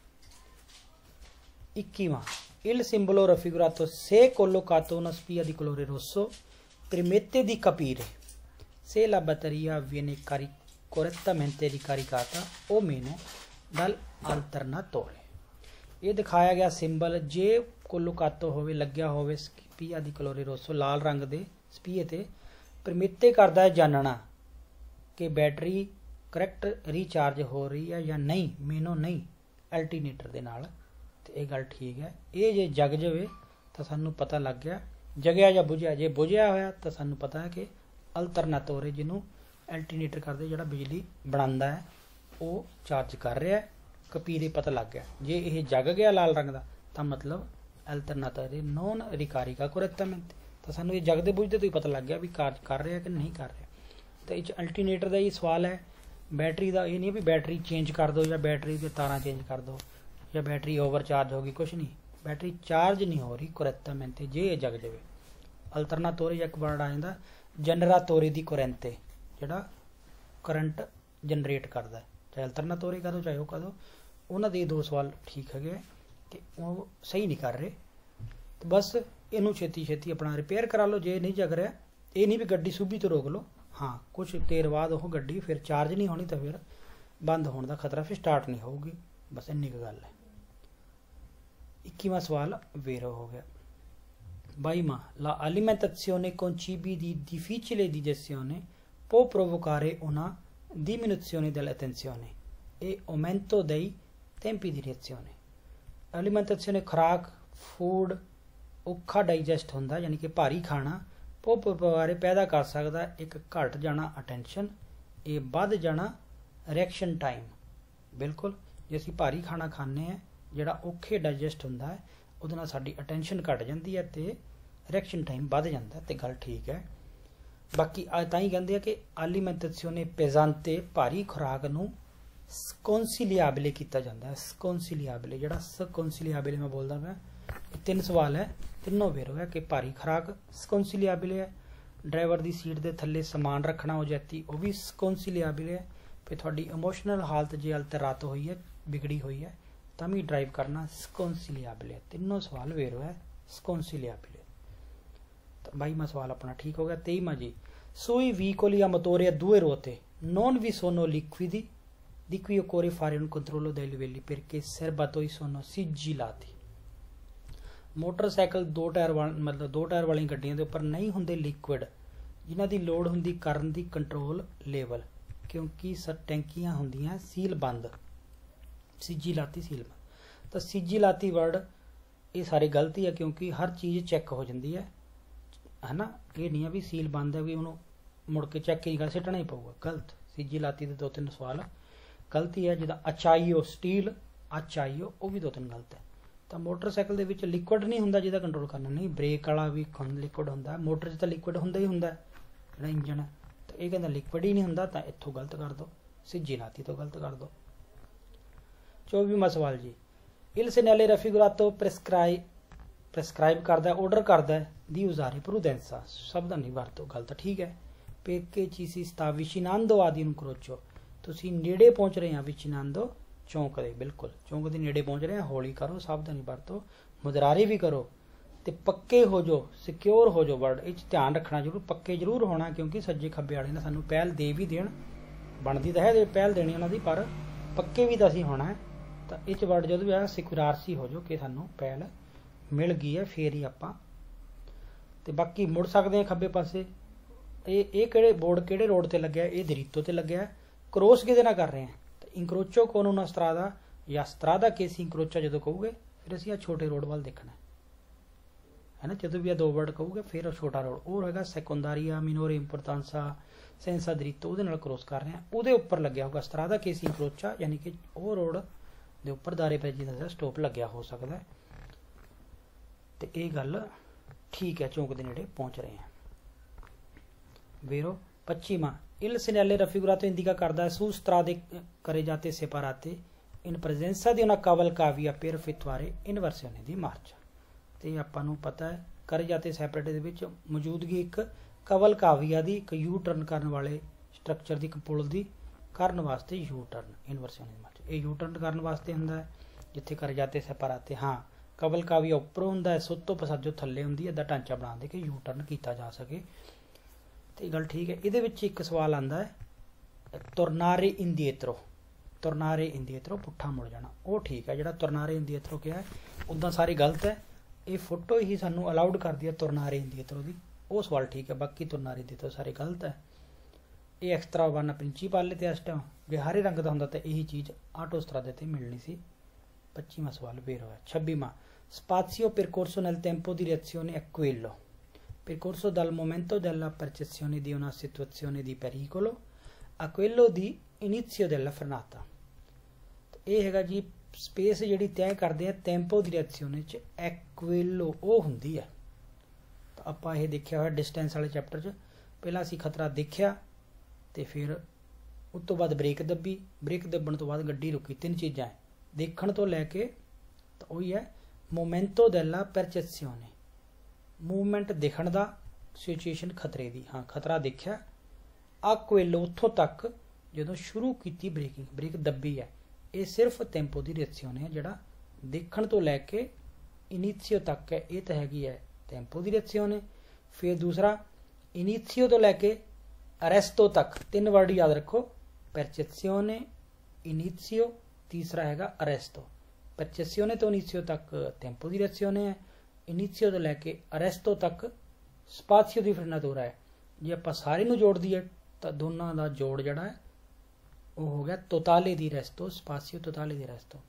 21ਵਾਂ, il simbolo raffigurato se collocato una spia di colore rosso permette di capire se la batteria viene correttamente ricaricata o meno dall'alternatore। ਇਹ ਦਿਖਾਇਆ ਗਿਆ ਸਿੰਬਲ ਜੇ ਕੋਲੋਕਾਤੋ ਹੋਵੇ, ਲੱਗਿਆ ਹੋਵੇ ਸਪੀਆ ਦੀ ਕਲੋਰੇ ਰੋਸੋ, ਲਾਲ ਰੰਗ ਦੇ ਸਪੀਏ ਤੇ, ਪਰਮਿੱਤੇ ਕਰਦਾ ਹੈ ਜਾਣਨਾ ਕਿ ਬੈਟਰੀ ਕਰੈਕਟ ਰੀਚਾਰਜ ਹੋ ਰਹੀ ਹੈ ਜਾਂ ਨਹੀਂ, ਮੇਨੋ ਨਹੀਂ, ਅਲਟਰਨੇਟਰ ਦੇ ਨਾਲ। ਤੇ ਇਹ ਗੱਲ ਠੀਕ ਹੈ। ਇਹ ਜੇ ਜਗ ਜਾਵੇ ਤਾਂ ਸਾਨੂੰ ਪਤਾ ਲੱਗ ਗਿਆ ਜਗਿਆ ਜਾਂ ਬੁਝਿਆ। ਜੇ ਬੁਝਿਆ ਹੋਇਆ ਤਾਂ ਸਾਨੂੰ ਪਤਾ ਹੈ ਕਿ ਅਲਟਰਨੇਟੋਰੇ, ਜਿਹਨੂੰ ਅਲਟਰਨੇਟਰ ਕਰਦੇ, ਜਿਹੜਾ ਬਿਜਲੀ ਬਣਾਉਂਦਾ ਹੈ, ਉਹ ਚਾਰਜ ਕਰ ਰਿਹਾ। ਕਪੀਰੇ ਪਤਾ ਲੱਗ ਗਿਆ। ਜੇ ਇਹ ਜਗ ਗਿਆ ਲਾਲ ਰੰਗ ਦਾ ਤਾਂ ਮਤਲਬ ਅਲਟਰਨੇਟੋਰੇ ਨੋਨ ਰਿਕਾਰੀਗਾ ਕੋਰੈਕਟਾਮੈਂਟ, ਤਾਂ ਸਾਨੂੰ ਇਹ ਜਗਦੇ ਬੁਝਦੇ ਤੋਂ ਹੀ ਪਤਾ ਲੱਗ ਗਿਆ ਵੀ ਕਾਰਜ ਕਰ ਰਿਹਾ ਕਿ ਨਹੀਂ ਕਰ ਰਿਹਾ। ਤਾਂ ਇਹ 'ਚ ਅਲਟਰਨੇਟਰ ਦਾ ਹੀ ਸਵਾਲ ਹੈ। ਬੈਟਰੀ ਦਾ ਇਹ ਨਹੀਂ ਵੀ ਬੈਟਰੀ ਚੇਂਜ ਕਰ ਦਿਓ ਜਾਂ ਬੈਟਰੀ ਦੇ ਤਾਰਾਂ ਚੇਂਜ ਕਰ ਦਿਓ ਜਾਂ ਬੈਟਰੀ ਓਵਰਚਾਰਜ ਹੋ ਗਈ, ਕੁਛ ਨਹੀਂ। ਬੈਟਰੀ ਚਾਰਜ ਨਹੀਂ ਹੋ ਰਹੀ ਕੋਰੈਕਟਾਮੈਂਟ ਜੇ ਇਹ ਜਗ ਜਾਵੇ। ਅਲਟਰਨੇਟੋਰੇ ਇੱਕ ਵਰਡ ਆ ਜਾਂਦਾ ਜਨਰੇਟੋਰੇ ਦੀ ਕੋਰੈਂਤੇ, ਜਿਹੜਾ ਕਰੰਟ ਜਨਰੇਟ ਕਰਦਾ, ਚਾਹੇ ਅਲਟਰਨੇਟੋਰੇ ਕਹ ਦਿਓ ਚਾਹੇ ਉਹ ਕਹ ਦਿਓ। ਉਹਨਾਂ ਦੇ 2 ਸਵਾਲ ਠੀਕ ਹੈਗੇ ਕਿ ਉਹ ਸਹੀ ਨਹੀਂ ਕਰ ਰਹੇ। ਤੇ ਬਸ ਇਹਨੂੰ ਛੇਤੀ ਛੇਤੀ ਆਪਣਾ ਰਿਪੇਅਰ ਕਰਾ ਲਓ ਜੇ ਨਹੀਂ ਜਗ ਰਿਹਾ। ਇਹ ਨਹੀਂ ਵੀ ਗੱਡੀ ਸੂਬੀ ਤੋਂ ਰੋਕ ਲਓ। ਹਾਂ, ਕੁਛ ਦੇਰ ਬਾਅਦ ਉਹ ਗੱਡੀ ਫਿਰ ਚਾਰਜ ਨਹੀਂ ਹੋਣੀ ਤਾਂ ਫਿਰ ਬੰਦ ਹੋਣ ਦਾ ਖਤਰਾ, ਫਿਰ ਸਟਾਰਟ ਨਹੀਂ ਹੋਊਗੀ। ਬਸ ਇੰਨੀ ਕੁ ਗੱਲ ਹੈ। 21ਵਾਂ ਸਵਾਲ ਵੇਰੋ ਹੋ ਗਿਆ। 22ਵਾਂ, la alimentazione con cibi di difficile digestione può provocare una diminuzione dell'attenzione e aumento dei tempi di reazione। alimentazione ਖੁਰਾਕ, ਫੂਡ ਔਖਾ ਡਾਈਜੈਸਟ ਹੁੰਦਾ, ਯਾਨੀ ਕਿ ਭਾਰੀ ਖਾਣਾ, ਉਹ ਪ੍ਰਭਾਵ ਪੈਦਾ ਕਰ ਸਕਦਾ ਇੱਕ ਘਟ ਜਾਣਾ ਅਟੈਂਸ਼ਨ, ਇਹ ਵੱਧ ਜਾਣਾ ਰਿਐਕਸ਼ਨ ਟਾਈਮ। ਬਿਲਕੁਲ, ਜੇ ਅਸੀਂ ਭਾਰੀ ਖਾਣਾ ਖਾਂਦੇ ਹਾਂ ਜਿਹੜਾ ਔਖੇ ਡਾਈਜੈਸਟ ਹੁੰਦਾ ਹੈ, ਉਹਦੇ ਨਾਲ ਸਾਡੀ ਅਟੈਂਸ਼ਨ ਘਟ ਜਾਂਦੀ ਹੈ ਤੇ ਰਿਐਕਸ਼ਨ ਟਾਈਮ ਵੱਧ ਜਾਂਦਾ, ਤੇ ਗੱਲ ਠੀਕ ਹੈ। ਬਾਕੀ ਤਾਂ ਹੀ ਕਹਿੰਦੇ ਆ ਕਿ alimentazione pesante, ਭਾਰੀ ਖੁਰਾਕ ਨੂੰ ਸਕੌਂਸੀਲੀਆਬਲੇ ਕੀਤਾ ਜਾਂਦਾ ਹੈ। ਸਕੌਂਸੀਲੀਆਬਲੇ, ਜਿਹੜਾ ਸਕੌਂਸੀਲੀਆਬਲੇ ਮੈਂ ਬੋਲਦਾ ਪਿਆ, 3 ਸਵਾਲ ਹੈ, ਤਿੰਨੋਂ ਵੇਰੋ ਹੈ ਕਿ ਭਾਰੀ ਖੁਰਾਕ ਸਕੌਂਸੀਲੀਆਬਲੇ ਹੈ, ਡਰਾਈਵਰ ਦੀ ਸੀਟ ਦੇ ਥੱਲੇ ਸਮਾਨ ਰੱਖਣਾ ਹੋ ਜਾਤੀ, ਉਹ ਵੀ ਸਕੌਂਸੀਲੀਆਬਲੇ ਹੈ। ਫਿਰ ਤੁਹਾਡੀ ਇਮੋਸ਼ਨਲ ਹਾਲਤ ਜੇ ਅਲਤਰਾਤ ਹੋਈ ਹੈ, ਵਿਗੜੀ ਹੋਈ ਹੈ, ਤਾਂ ਵੀ ਡਰਾਈਵ ਕਰਨਾ ਸਕੌਂਸੀਲੀਆਬਲੇ ਹੈ। ਤਿੰਨੋਂ ਸਵਾਲ ਵੇਰੋ ਹੈ ਸਕੌਂਸੀਲੀਆਬਲੇ। ਤਾਂ 22ਵਾਂ ਸਵਾਲ ਆਪਣਾ ਠੀਕ ਹੋ ਗਿਆ। 23ਵਾਂ ਜੀ, sui veicoli a motore a 2 ruote non vi sono liquidi di cui occorre fare un controllo dei livelli perché i serbatoi sono sigillati। Motorcycle 2 tyre ਮਤਲਬ 2 ਟਾਇਰ ਵਾਲੀਆਂ ਗੱਡੀਆਂ ਦੇ ਉੱਪਰ ਨਹੀਂ ਹੁੰਦੇ ਲਿਕੁਇਡ ਜਿਨ੍ਹਾਂ ਦੀ ਲੋੜ ਹੁੰਦੀ ਕਰਨ ਦੀ ਕੰਟਰੋਲ ਲੈਵਲ, ਕਿਉਂਕਿ ਟੈਂਕੀਆਂ ਹੁੰਦੀਆਂ ਸੀਲ ਬੰਦ, ਸਿਜੀਲਾਤੀ ਸੀਲ ਬੰਦ। ਤਾਂ ਸਿਜੀਲਾਤੀ ਵਰਡ ਇਹ ਸਾਰੀ ਗਲਤੀ ਹੈ, ਕਿਉਂਕਿ ਹਰ ਚੀਜ਼ ਚੈੱਕ ਹੋ ਜਾਂਦੀ ਹੈ ਨਾ। ਇਹ ਨਹੀਂ ਹੈ ਵੀ ਸੀਲ ਬੰਦ ਹੈ ਵੀ ਉਹਨੂੰ मुड़ के चेक ही नहीं कर, सिटना ही पऊगा। गलत, सीजी लाती दे 2-3 सवाल गलती है। जिदा अचाईओ स्टील अचाईओ वो भी 2-3 गलत है। तो मोटरसाइकिल के लिक्विड नहीं होंदा जिहदा कंट्रोल करना, नहीं ब्रेक वाला भी लिक्विड होंदा, मोटर च तो लिक्विड होंदा ही होंदा जिहड़ा इंजन है। तो ये कहता लिक्विड ही नहीं होंदा, तो इत्थों गलत कर दो, सीजी लाती तो गलत कर दो। 24वां सवाल जी, इल सेनेले रफिगुरातो प्रेस्क्राइब करदा ऑर्डर करदा दी उजारी प्रूडेंसा शब्द नहीं वरतो, गलत ठीक है। पेके चीसी स्ता विचिनांदो आदि ਨੂੰ ਕਰੋਚੋ, ਤੁਸੀਂ ਨੇੜੇ पहुंच रहे हैं विचिनांदो चौंक दे, बिल्कुल चौंक के नेड़े पहुंच रहे हैं, हौली करो, शब्द नहीं वरतो, मुदरारी भी करो, तो पक्के हो जो, सिक्योर हो जो। वर्ड इस ध्यान रखना जरूर, पक्के जरूर होना, क्योंकि सज्जे खब्बे वाले ने सानू पहल दे भी देन, बनती तो है पहल देनी उन्होंने, पर पक्के भी तो असीं होना है। तो इस वर्ड जो भी है सिक्योरारसी हो जो कि सानू पहल मिल गई है, फिर ही आपां ते बाकी मुड़ सकते हैं खब्बे पासे। ये किहड़े बोर्ड किहड़े रोड ते लग्या, ये दरीतो ते लग्या है। क्रॉस किहदे नाल कर रहे हैं, तो इंक्रोचो कौन उना स्त्रादा या स्त्रादा के सी इंक्रोचा जो कहोगे, फिर असीं आ छोटे रोड वाल देखना है ना। जो भी 2 वर्ड कहोगे फिर छोटा रोड और होगा सेकोंडारिया मिनोरे इंपोर्टेंसा सेंसा दरीतो, उहदे नाल क्रॉस कर रहे हैं, उहदे उपर लग्या होगा स्त्रादा के सी इंक्रोचा, यानी कि वो रोड दे उपर दारे पैजी दा स्टॉप लग्या हो सकता है। तो ये गल ठीक है, चौंक के नेड़े पहुंच रहे हैं। वेरो 25वां, इल सिनेले रफिगुरातो इंडिका करदा है सू स्त्रादे करे जाते सेपाराते इन प्रेजेंसा दी उना कावल काविया पेर फितवारे इन वर्सियोने दी मार्च। तो ये आपां नूं पता है करे जाते सैपरेट दे विच मौजूदगी एक कवल काविया दी, एक यू टर्न करने वाले स्ट्रक्चर दी, एक पुल दी करन वास्ते यू टर्न इन वर्सियोने दी मार्च। ये यू टर्न करने वास्ते हुंदा है जिथे करे जाते सेपाराते। हाँ, कवल काविया उपर होंदा है, सुत तो पसाजो थल्ले होंदी है, इदा ढांचा बना दे के यू टर्न किया जा सके। तो गल ठीक है। ये एक सवाल आता है तुरनारे इंदिएत्रो, तुरनारे इंदिएत्रो पुट्ठा मुड़ जाना, वो ठीक है। जो तुरनारे इंदिएत्रो क्या है उदा सारी गलत है। ये फोटो ही सानू अलाउड कर दी है तुरनारे इंदिएत्रो की, वो सवाल ठीक है, बाकी तुरनारे इंदिएत्रो सारे गलत है। ये एक्सट्रा वन प्रिंसीपल ते इस टाइम जे हरे रंग का होंदा तो यही चीज़ आटो स्त्रादे ते मिलनी सी। 25वां सवाल वेरो है। 26वां, spazio percorso nel tempo di reazione è quello percorso dal momento della percezione di una situazione di pericolo a quello di inizio della frenata। ये हैगा जी स्पेस जिहड़ी तय करते हैं टेंपो दी रिएक्शन च è quello वो हुंदी है। तो आपां ये देखिया होया डिस्टेंस वाले चैप्टर च, पहला असीं खतरा देखिया ते फिर उस तो बाद ब्रेक दब्बी, ब्रेक दब्बण तो बाद गड्डी रुकी, 3 चीज़ां है देखण तो लैके। तो वही है मोमेंटो डेला परचेसियोने, मूवमेंट देखण दा, सिचुएशन खतरे दी, हाँ खतरा देखिया, आ कोएलो उत्थों तक जो शुरू की ब्रेकिंग, ब्रेक दब्बी है, ये सिर्फ टेंपो दी रिएक्शन है, जिहड़ा देखण तो लैके इनीशियो तक है, ये तो हैगी है टेंपो दी रिएक्शन है। फिर दूसरा इनीशियो तो लैके अरेस्टो तक, 3 वर्ड याद रखो, परचेसियोने इनीशियो, तीसरा हैगा अरेस्टो। परचेसियोने तो इनीशियो तक टेंपो दी रिएक्शन है, इनीशियो तो लैके अरेस्टो तक स्पासियो दी फ्रेनातुरा है। जे आपां सारे नूं जोड़ दईए तो दोनों का जोड़ जिहड़ा है वो हो गया तोताले दी रेस्टो, स्पासियो तोताले दी रेस्टो।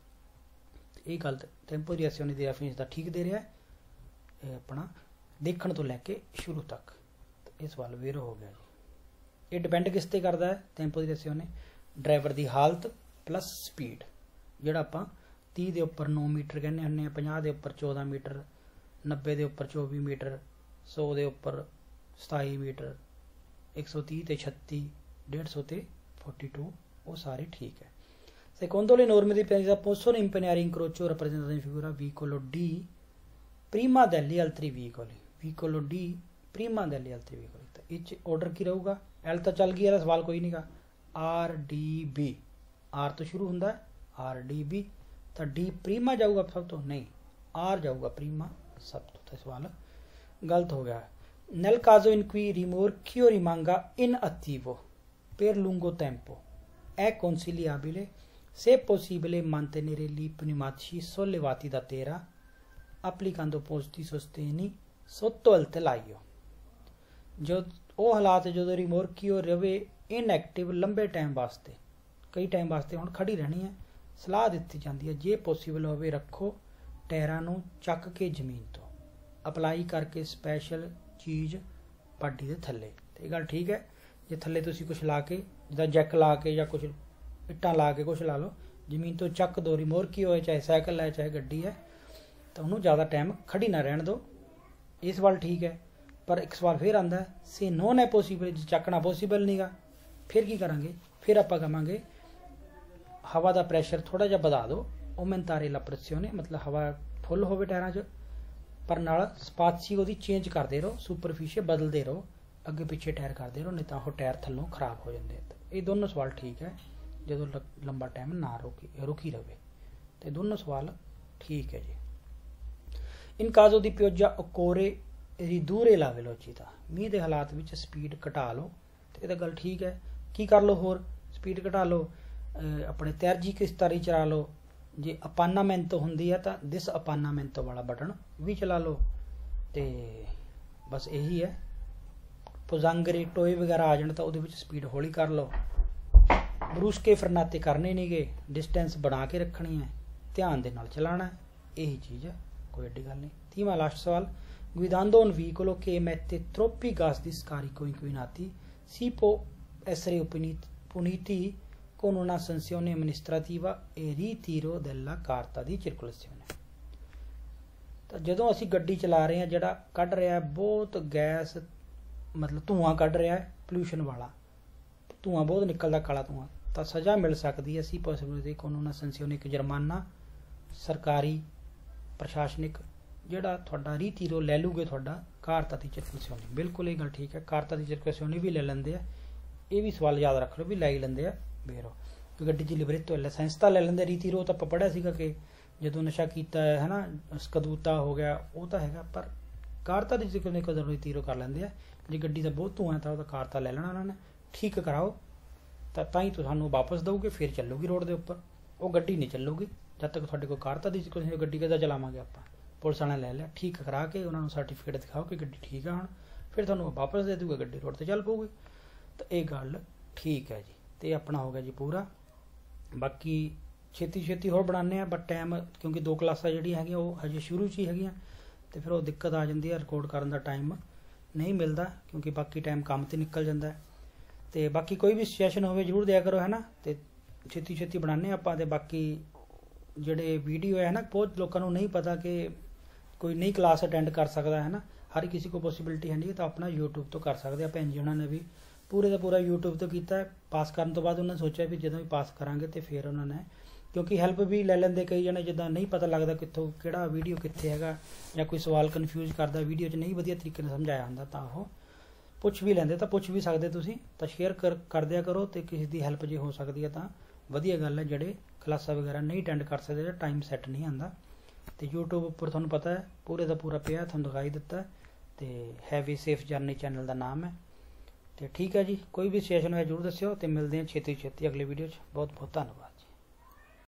ये गलत, टेंपो दी रिएक्शन दी डेफिनेशन तो ठीक दे रहा है अपना देखण तो लैके शुरू तक। तो ये सवाल वेरो हो गया जी। ये डिपेंड किस ते करदा है टेंपो दी रिएक्शन, ड्राइवर की हालत प्लस स्पीड, जिहड़ा आपां 30 के उपर 9 मीटर कहने हैं, 50 के उपर 14 मीटर, 90 के उपर 24 मीटर, 100 के उपर 27 मीटर, 130 ते 36, 150 ते 42, वो सारे ठीक है। Secondo le norme di penalità possono impegnare incrocio rappresentato in figura vicolo D prima degli altri vicoli, vicolo D prima degli altri vicoli। तो इच ऑर्डर की रहूगा, एल तो चल गया, सवाल कोई नहीं का, आर डी बी, आर तो शुरू होंदा है, आर डी बी, तो डी प्रीमा जाऊगा सब तो नहीं, आर जाऊगा प्रीमा सब तो सवाल गलत हो गया। Nel caso in cui rimorchio rimanga inattivo per lungo tempo è consigliabile se possibile mantenere gli pneumatici sollevati da terra applicando posti sosteni sotto il telaio। जो वो हालात जो रिमोर्कियो रवे इनएक्टिव लंबे टाइम वास्ते, कई टाइम वास्ते हुण खड़ी रहनी है, सलाह दी जाती है जे पॉसीबल होवे रखो टायरां नूं चक के जमीन तो अप्लाई करके स्पैशल चीज़ पार्टी के थले। तो ये गल ठीक है, ਜੇ ਥੱਲੇ ਤੁਸੀਂ ਕੁਝ ਲਾ ਕੇ ਜਿੱਦਾਂ ਜੈਕ ਲਾ ਕੇ ਜਾਂ ਕੁਝ ਇੱਟਾਂ ਲਾ ਕੇ ਕੁਝ ਲਾ ਲਓ, ਜ਼ਮੀਨ ਤੋਂ ਚੱਕ ਦੋ, ਰਿਮੋਰਕੀ ਹੋਏ ਚਾਹੇ ਸਾਈਕਲ ਹੈ ਚਾਹੇ ਗੱਡੀ ਹੈ, ਤਾਂ ਉਹਨੂੰ ਜ਼ਿਆਦਾ ਟਾਈਮ ਖੜੀ ਨਾ ਰਹਿਣ ਦਿਓ। ਇਹ ਸਵਾਲ ਠੀਕ ਹੈ, ਪਰ ਇੱਕ ਸਵਾਲ ਫਿਰ ਆਉਂਦਾ ਸੇ ਨੋਨ ਹੈ ਪੋਸੀਬਲ, ਜੇ ਚੱਕਣਾ ਪੋਸੀਬਲ ਨਹੀਂਗਾ ਫਿਰ ਕੀ ਕਰਾਂਗੇ? ਫਿਰ ਆਪਾਂ ਕਹਾਂਗੇ ਹਵਾ ਦਾ ਪ੍ਰੈਸ਼ਰ ਥੋੜਾ ਜਿਹਾ ਵਧਾ ਦਿਓ, aumentare la pressione, ਮਤਲਬ ਹਵਾ ਫੁੱਲ ਹੋਵੇ ਟਾਇਰਾਂ 'ਚ, ਪਰ ਨਾਲ ਸਪਾਸੀਓ ਉਹਦੀ ਚੇਂਜ ਕਰਦੇ ਰਹੋ, ਸੁਪਰਫੀਸ਼ੀਅਲ ਬਦਲਦੇ ਰਹੋ, ਅੱਗੇ ਪਿੱਛੇ ਟਾਇਰ ਕਰਦੇ ਰਹੋ, ਨਹੀਂ ਤਾਂ ਉਹ ਟਾਇਰ ਥੱਲੋਂ ਖਰਾਬ ਹੋ ਜਾਂਦੇ। ਇਹ ਦੋਨੋਂ ਸਵਾਲ ਠੀਕ ਹੈ ਜਦੋਂ ਲੰਬਾ ਟਾਈਮ ਨਾ ਰੁਕੀ ਰਵੇ, ਤੇ ਦੋਨੋਂ ਸਵਾਲ ਠੀਕ ਹੈ ਜੀ। ਇਨ ਕਾਜ਼ੋ ਦੀ ਪਿoggia occorre ridurre la velocità, ਮੀਂਹ ਦੇ ਹਾਲਾਤ ਵਿੱਚ ਸਪੀਡ ਘਟਾ ਲਓ, ਤੇ ਇਹ ਤਾਂ ਗੱਲ ਠੀਕ ਹੈ। ਕੀ ਕਰ ਲਓ ਹੋਰ? ਸਪੀਡ ਘਟਾ ਲਓ, ਆਪਣੇ ਤੈਰਜੀ ਕਿਸ ਤਰ੍ਹਾਂ ਚਲਾ ਲਓ। ਜੇ ਅਪਾਨਾਮੈਂਟੋ ਹੁੰਦੀ ਹੈ ਤਾਂ ਦਿਸ ਅਪਾਨਾਮੈਂਟੋ ਵਾਲਾ ਬਟਨ ਵੀ ਚਲਾ ਲਓ, ਤੇ ਬਸ ਇਹੀ ਹੈ। ਪੋਜ਼ਾਂਗਰੇ ਟੋਏ ਵਗੈਰਾ ਆ ਜਾਣ ਤਾਂ ਉਹਦੇ ਵਿੱਚ ਸਪੀਡ ਹੌਲੀ ਕਰ ਲਓ। ਬਰੂਸਕੇ ਫਰਨਾਤੇ ਕਰਨੇ ਨਹੀਂਗੇ, ਡਿਸਟੈਂਸ ਬਣਾ ਕੇ ਰੱਖਣੀ ਹੈ, ਧਿਆਨ ਦੇ ਨਾਲ ਚਲਾਉਣਾ, ਇਹੀ ਚੀਜ਼ ਹੈ, ਕੋਈ ਐਡੀ ਗੱਲ ਨਹੀਂ। 30ਵਾਂ ਲਾਸਟ ਸਵਾਲ, guidando un veicolo che emette troppi gas di scarico inquinati si può essere puniti con una sanzione amministrativa e ritiro della carta di circolazione। ਤਾਂ ਜਦੋਂ ਅਸੀਂ ਗੱਡੀ ਚਲਾ ਰਹੇ ਹਾਂ, ਜਿਹੜਾ ਕੱਢ ਰਿਹਾ ਬਹੁਤ ਗੈਸ, ਮਤਲਬ ਧੂਆਂ ਕੱਢ ਰਿਹਾ ਹੈ, ਪੋਲਿਊਸ਼ਨ ਵਾਲਾ ਧੂਆਂ ਬਹੁਤ ਨਿਕਲਦਾ, ਕਾਲਾ ਧੂਆਂ, ਤਾਂ ਸਜ਼ਾ ਮਿਲ ਸਕਦੀ ਹੈ। ਸੀ ਪੋਸੀਬਿਲਿਟੀ ਕਾਨੂੰਨ ਸੰਸਿਓਨ, ਇੱਕ ਜੁਰਮਾਨਾ ਸਰਕਾਰੀ ਪ੍ਰਸ਼ਾਸਨਿਕ ਜਿਹੜਾ ਤੁਹਾਡਾ ਰੀਤੀਰੋ ਲੈ ਲੂਗੇ, ਤੁਹਾਡਾ ਕਾਰਤਾ ਦੀ ਚਿਰਕਲਸਿਓਨੀ। ਬਿਲਕੁਲ ਇਹ ਗੱਲ ਠੀਕ ਹੈ, ਕਾਰਤਾ ਦੀ ਚਿਰਕਲਸਿਓਨੀ ਵੀ ਲੈ ਲੈਂਦੇ ਆ। ਇਹ ਵੀ ਸਵਾਲ ਯਾਦ ਰੱਖ ਲਓ ਵੀ ਲੈ ਹੀ ਲੈਂਦੇ ਆ ਬੇਰੋ, ਗੱਡੀ ਦੀ ਲਿਬਰੇਟੋ ਲਾਇਸੈਂਸ ਤਾਂ ਲੈ ਲੈਂਦੇ। ਰੀਤੀਰੋ ਤਾਂ ਆਪਾਂ ਪੜ੍ਹਿਆ ਸੀਗਾ ਕਿ ਜਦੋਂ ਨਸ਼ਾ ਕੀਤਾ ਹੈ ਨਾ, ਸਕਦੂਤਾ ਹੋ ਗਿਆ, ਉਹ ਤਾਂ ਹੈਗਾ, ਪਰ ਕਾਰਤਾ ਦੀ ਚਿਰਕਲਸਿਓਨੀ ਕਦੋਂ ਰੀਤੀਰੋ ਕਰ ਲੈਂਦੇ ਆ। ਜੇ ਗੱਡੀ ਦਾ ਬਹੁਤ ਧੂਆਂ ਤਾਂ ਉਹਦਾ ਕਾਰਤਾ ਲੈ ਲੈਣਾ ਉਹਨਾਂ ਨੇ, ਠੀਕ ਕਰਾਓ ਤਾਂ ਹੀ ਤੁਹਾਨੂੰ ਵਾਪਸ ਦਊਗੇ, ਫਿਰ ਚੱਲੂਗੀ ਰੋਡ ਦੇ ਉੱਪਰ। ਉਹ ਗੱਡੀ ਨਹੀਂ ਚੱਲੂਗੀ ਜਦ ਤੱਕ ਤੁਹਾਡੇ ਕੋਲ ਕਾਰਤਾ ਦੀ ਚਿਰਕਲਸਿਓਨੀ। ਗੱਡੀ ਕਿੱਦਾਂ ਚਲਾਵਾਂਗੇ ਆਪਾਂ? ਪੁਲਿਸ ਵਾਲਿਆਂ ਲੈ ਲਿਆ, ਠੀਕ ਕਰਾ ਕੇ ਉਹਨਾਂ ਨੂੰ ਸਰਟੀਫਿਕੇਟ ਦਿਖਾਓ ਕਿ ਗੱਡੀ ਠੀਕ ਆ ਹੁਣ, ਫਿਰ ਤੁਹਾਨੂੰ ਵਾਪਸ ਦੇ ਦੂਗਾ, ਗੱਡੀ ਰੋਡ ਤੇ ਚੱਲ ਪਊਗੀ। ਤਾਂ ਇਹ ਗੱਲ ਠੀਕ ਹੈ ਜੀ। ਤੇ ਆਪਣਾ ਹੋ ਗਿਆ ਜੀ ਪੂਰਾ। ਬਾਕੀ ਛੇਤੀ ਹੋਰ ਬਣਾਉਂਦੇ ਆ, ਬਟ ਟਾਈਮ ਕਿਉਂਕਿ 2 ਕਲਾਸਾਂ ਜਿਹੜੀਆਂ ਹੈਗੀਆਂ ਉਹ ਹਜੇ ਸ਼ੁਰੂ 'ਚ ਹੀ ਹੈਗੀਆਂ, ਤੇ ਫਿਰ ਉਹ ਦਿੱਕਤ ਆ ਜਾਂਦੀ ਹੈ, ਰਿਕਾਰਡ ਕਰਨ ਦਾ ਟਾਈਮ ਨਹੀਂ ਮਿਲਦਾ, ਕਿਉਂਕਿ ਬਾਕੀ ਟਾਈਮ ਕੰਮ 'ਤੇ ਨਿਕਲ ਜਾਂਦਾ। ਤੇ ਬਾਕੀ ਕੋਈ ਵੀ ਸੈਸ਼ਨ ਹੋਵੇ ਜ਼ਰੂਰ ਦਿਆ ਕਰੋ, ਹੈ ਨਾ, ਤੇ ਛੇਤੀ ਬਣਾਉਂਦੇ ਆਪਾਂ। ਤੇ ਬਾਕੀ ਜਿਹੜੇ ਵੀਡੀਓ ਹੈ ਨਾ, ਬਹੁਤ ਲੋਕਾਂ ਨੂੰ ਨਹੀਂ ਪਤਾ ਕਿ ਕੋਈ ਨਈ ਕਲਾਸ ਅਟੈਂਡ ਕਰ ਸਕਦਾ, ਹੈ ਨਾ, ਹਰ ਕਿਸੇ ਕੋ ਪੋਸੀਬਿਲਿਟੀ ਹੈ ਨਹੀਂ, ਤਾਂ ਆਪਣਾ YouTube ਤੋਂ ਕਰ ਸਕਦੇ ਆ। ਭੈਣ ਜੀ ਉਹਨਾਂ ਨੇ ਵੀ ਪੂਰੇ ਦਾ ਪੂਰਾ YouTube ਤੋਂ ਕੀਤਾ। ਪਾਸ ਕਰਨ ਤੋਂ ਬਾਅਦ ਉਹਨਾਂ ਨੇ ਸੋਚਿਆ ਵੀ ਜਦੋਂ ਵੀ ਪਾਸ ਕਰਾਂਗੇ ਤੇ ਫਿਰ ਉਹਨਾਂ ਨੇ, ਕਿਉਂਕਿ ਹੈਲਪ ਵੀ ਲੈ ਲੈਂਦੇ ਕਈ ਜਣੇ, ਜਿੱਦਾਂ ਨਹੀਂ ਪਤਾ ਲੱਗਦਾ ਕਿੱਥੋਂ ਕਿਹੜਾ ਵੀਡੀਓ ਕਿੱਥੇ ਹੈਗਾ, ਜਾਂ ਕੋਈ ਸਵਾਲ ਕਨਫਿਊਜ਼ ਕਰਦਾ, ਵੀਡੀਓ 'ਚ ਨਹੀਂ ਵਧੀਆ ਤਰੀਕੇ ਨਾਲ ਸਮਝਾਇਆ ਹੁੰਦਾ, ਤਾਂ ਉਹ ਪੁੱਛ ਵੀ ਲੈਂਦੇ। ਤਾਂ ਪੁੱਛ ਵੀ ਸਕਦੇ ਤੁਸੀਂ, ਤਾਂ ਸ਼ੇਅਰ ਕਰ ਦਿਆ ਕਰੋ, ਤੇ ਕਿਸੇ ਦੀ ਹੈਲਪ ਜੇ ਹੋ ਸਕਦੀ ਹੈ ਤਾਂ ਵਧੀਆ ਗੱਲ ਹੈ। ਜਿਹੜੇ ਕਲਾਸਾਂ ਵਗੈਰਾ ਨਹੀਂ ਅਟੈਂਡ ਕਰ ਸਕਦੇ, ਜਾਂ ਟਾਈਮ ਸੈੱਟ ਨਹੀਂ ਆਉਂਦਾ, ਤੇ YouTube ਉੱਪਰ ਤੁਹਾਨੂੰ ਪਤਾ ਹੈ ਪੂਰੇ ਦਾ ਪੂਰਾ ਪਿਆ, ਤੁਹਾਨੂੰ ਦਿਖਾਈ ਦਿੱਤਾ, ਤੇ ਹੈਵੀ ਸੇਫ ਜਰਨੀ ਚੈਨਲ ਦਾ ਨਾਮ ਹੈ। ਤੇ ਠੀਕ ਹੈ ਜੀ, ਕੋਈ ਵੀ ਸੈਸ਼ਨ ਹੋਇਆ ਜ਼ਰੂਰ ਦੱਸਿਓ, ਤੇ ਮਿਲਦੇ ਹਾਂ ਛੇਤੀ ਅਗਲੇ ਵੀਡੀਓ 'ਚ। ਬਹੁਤ ਧੰਨਵਾਦ।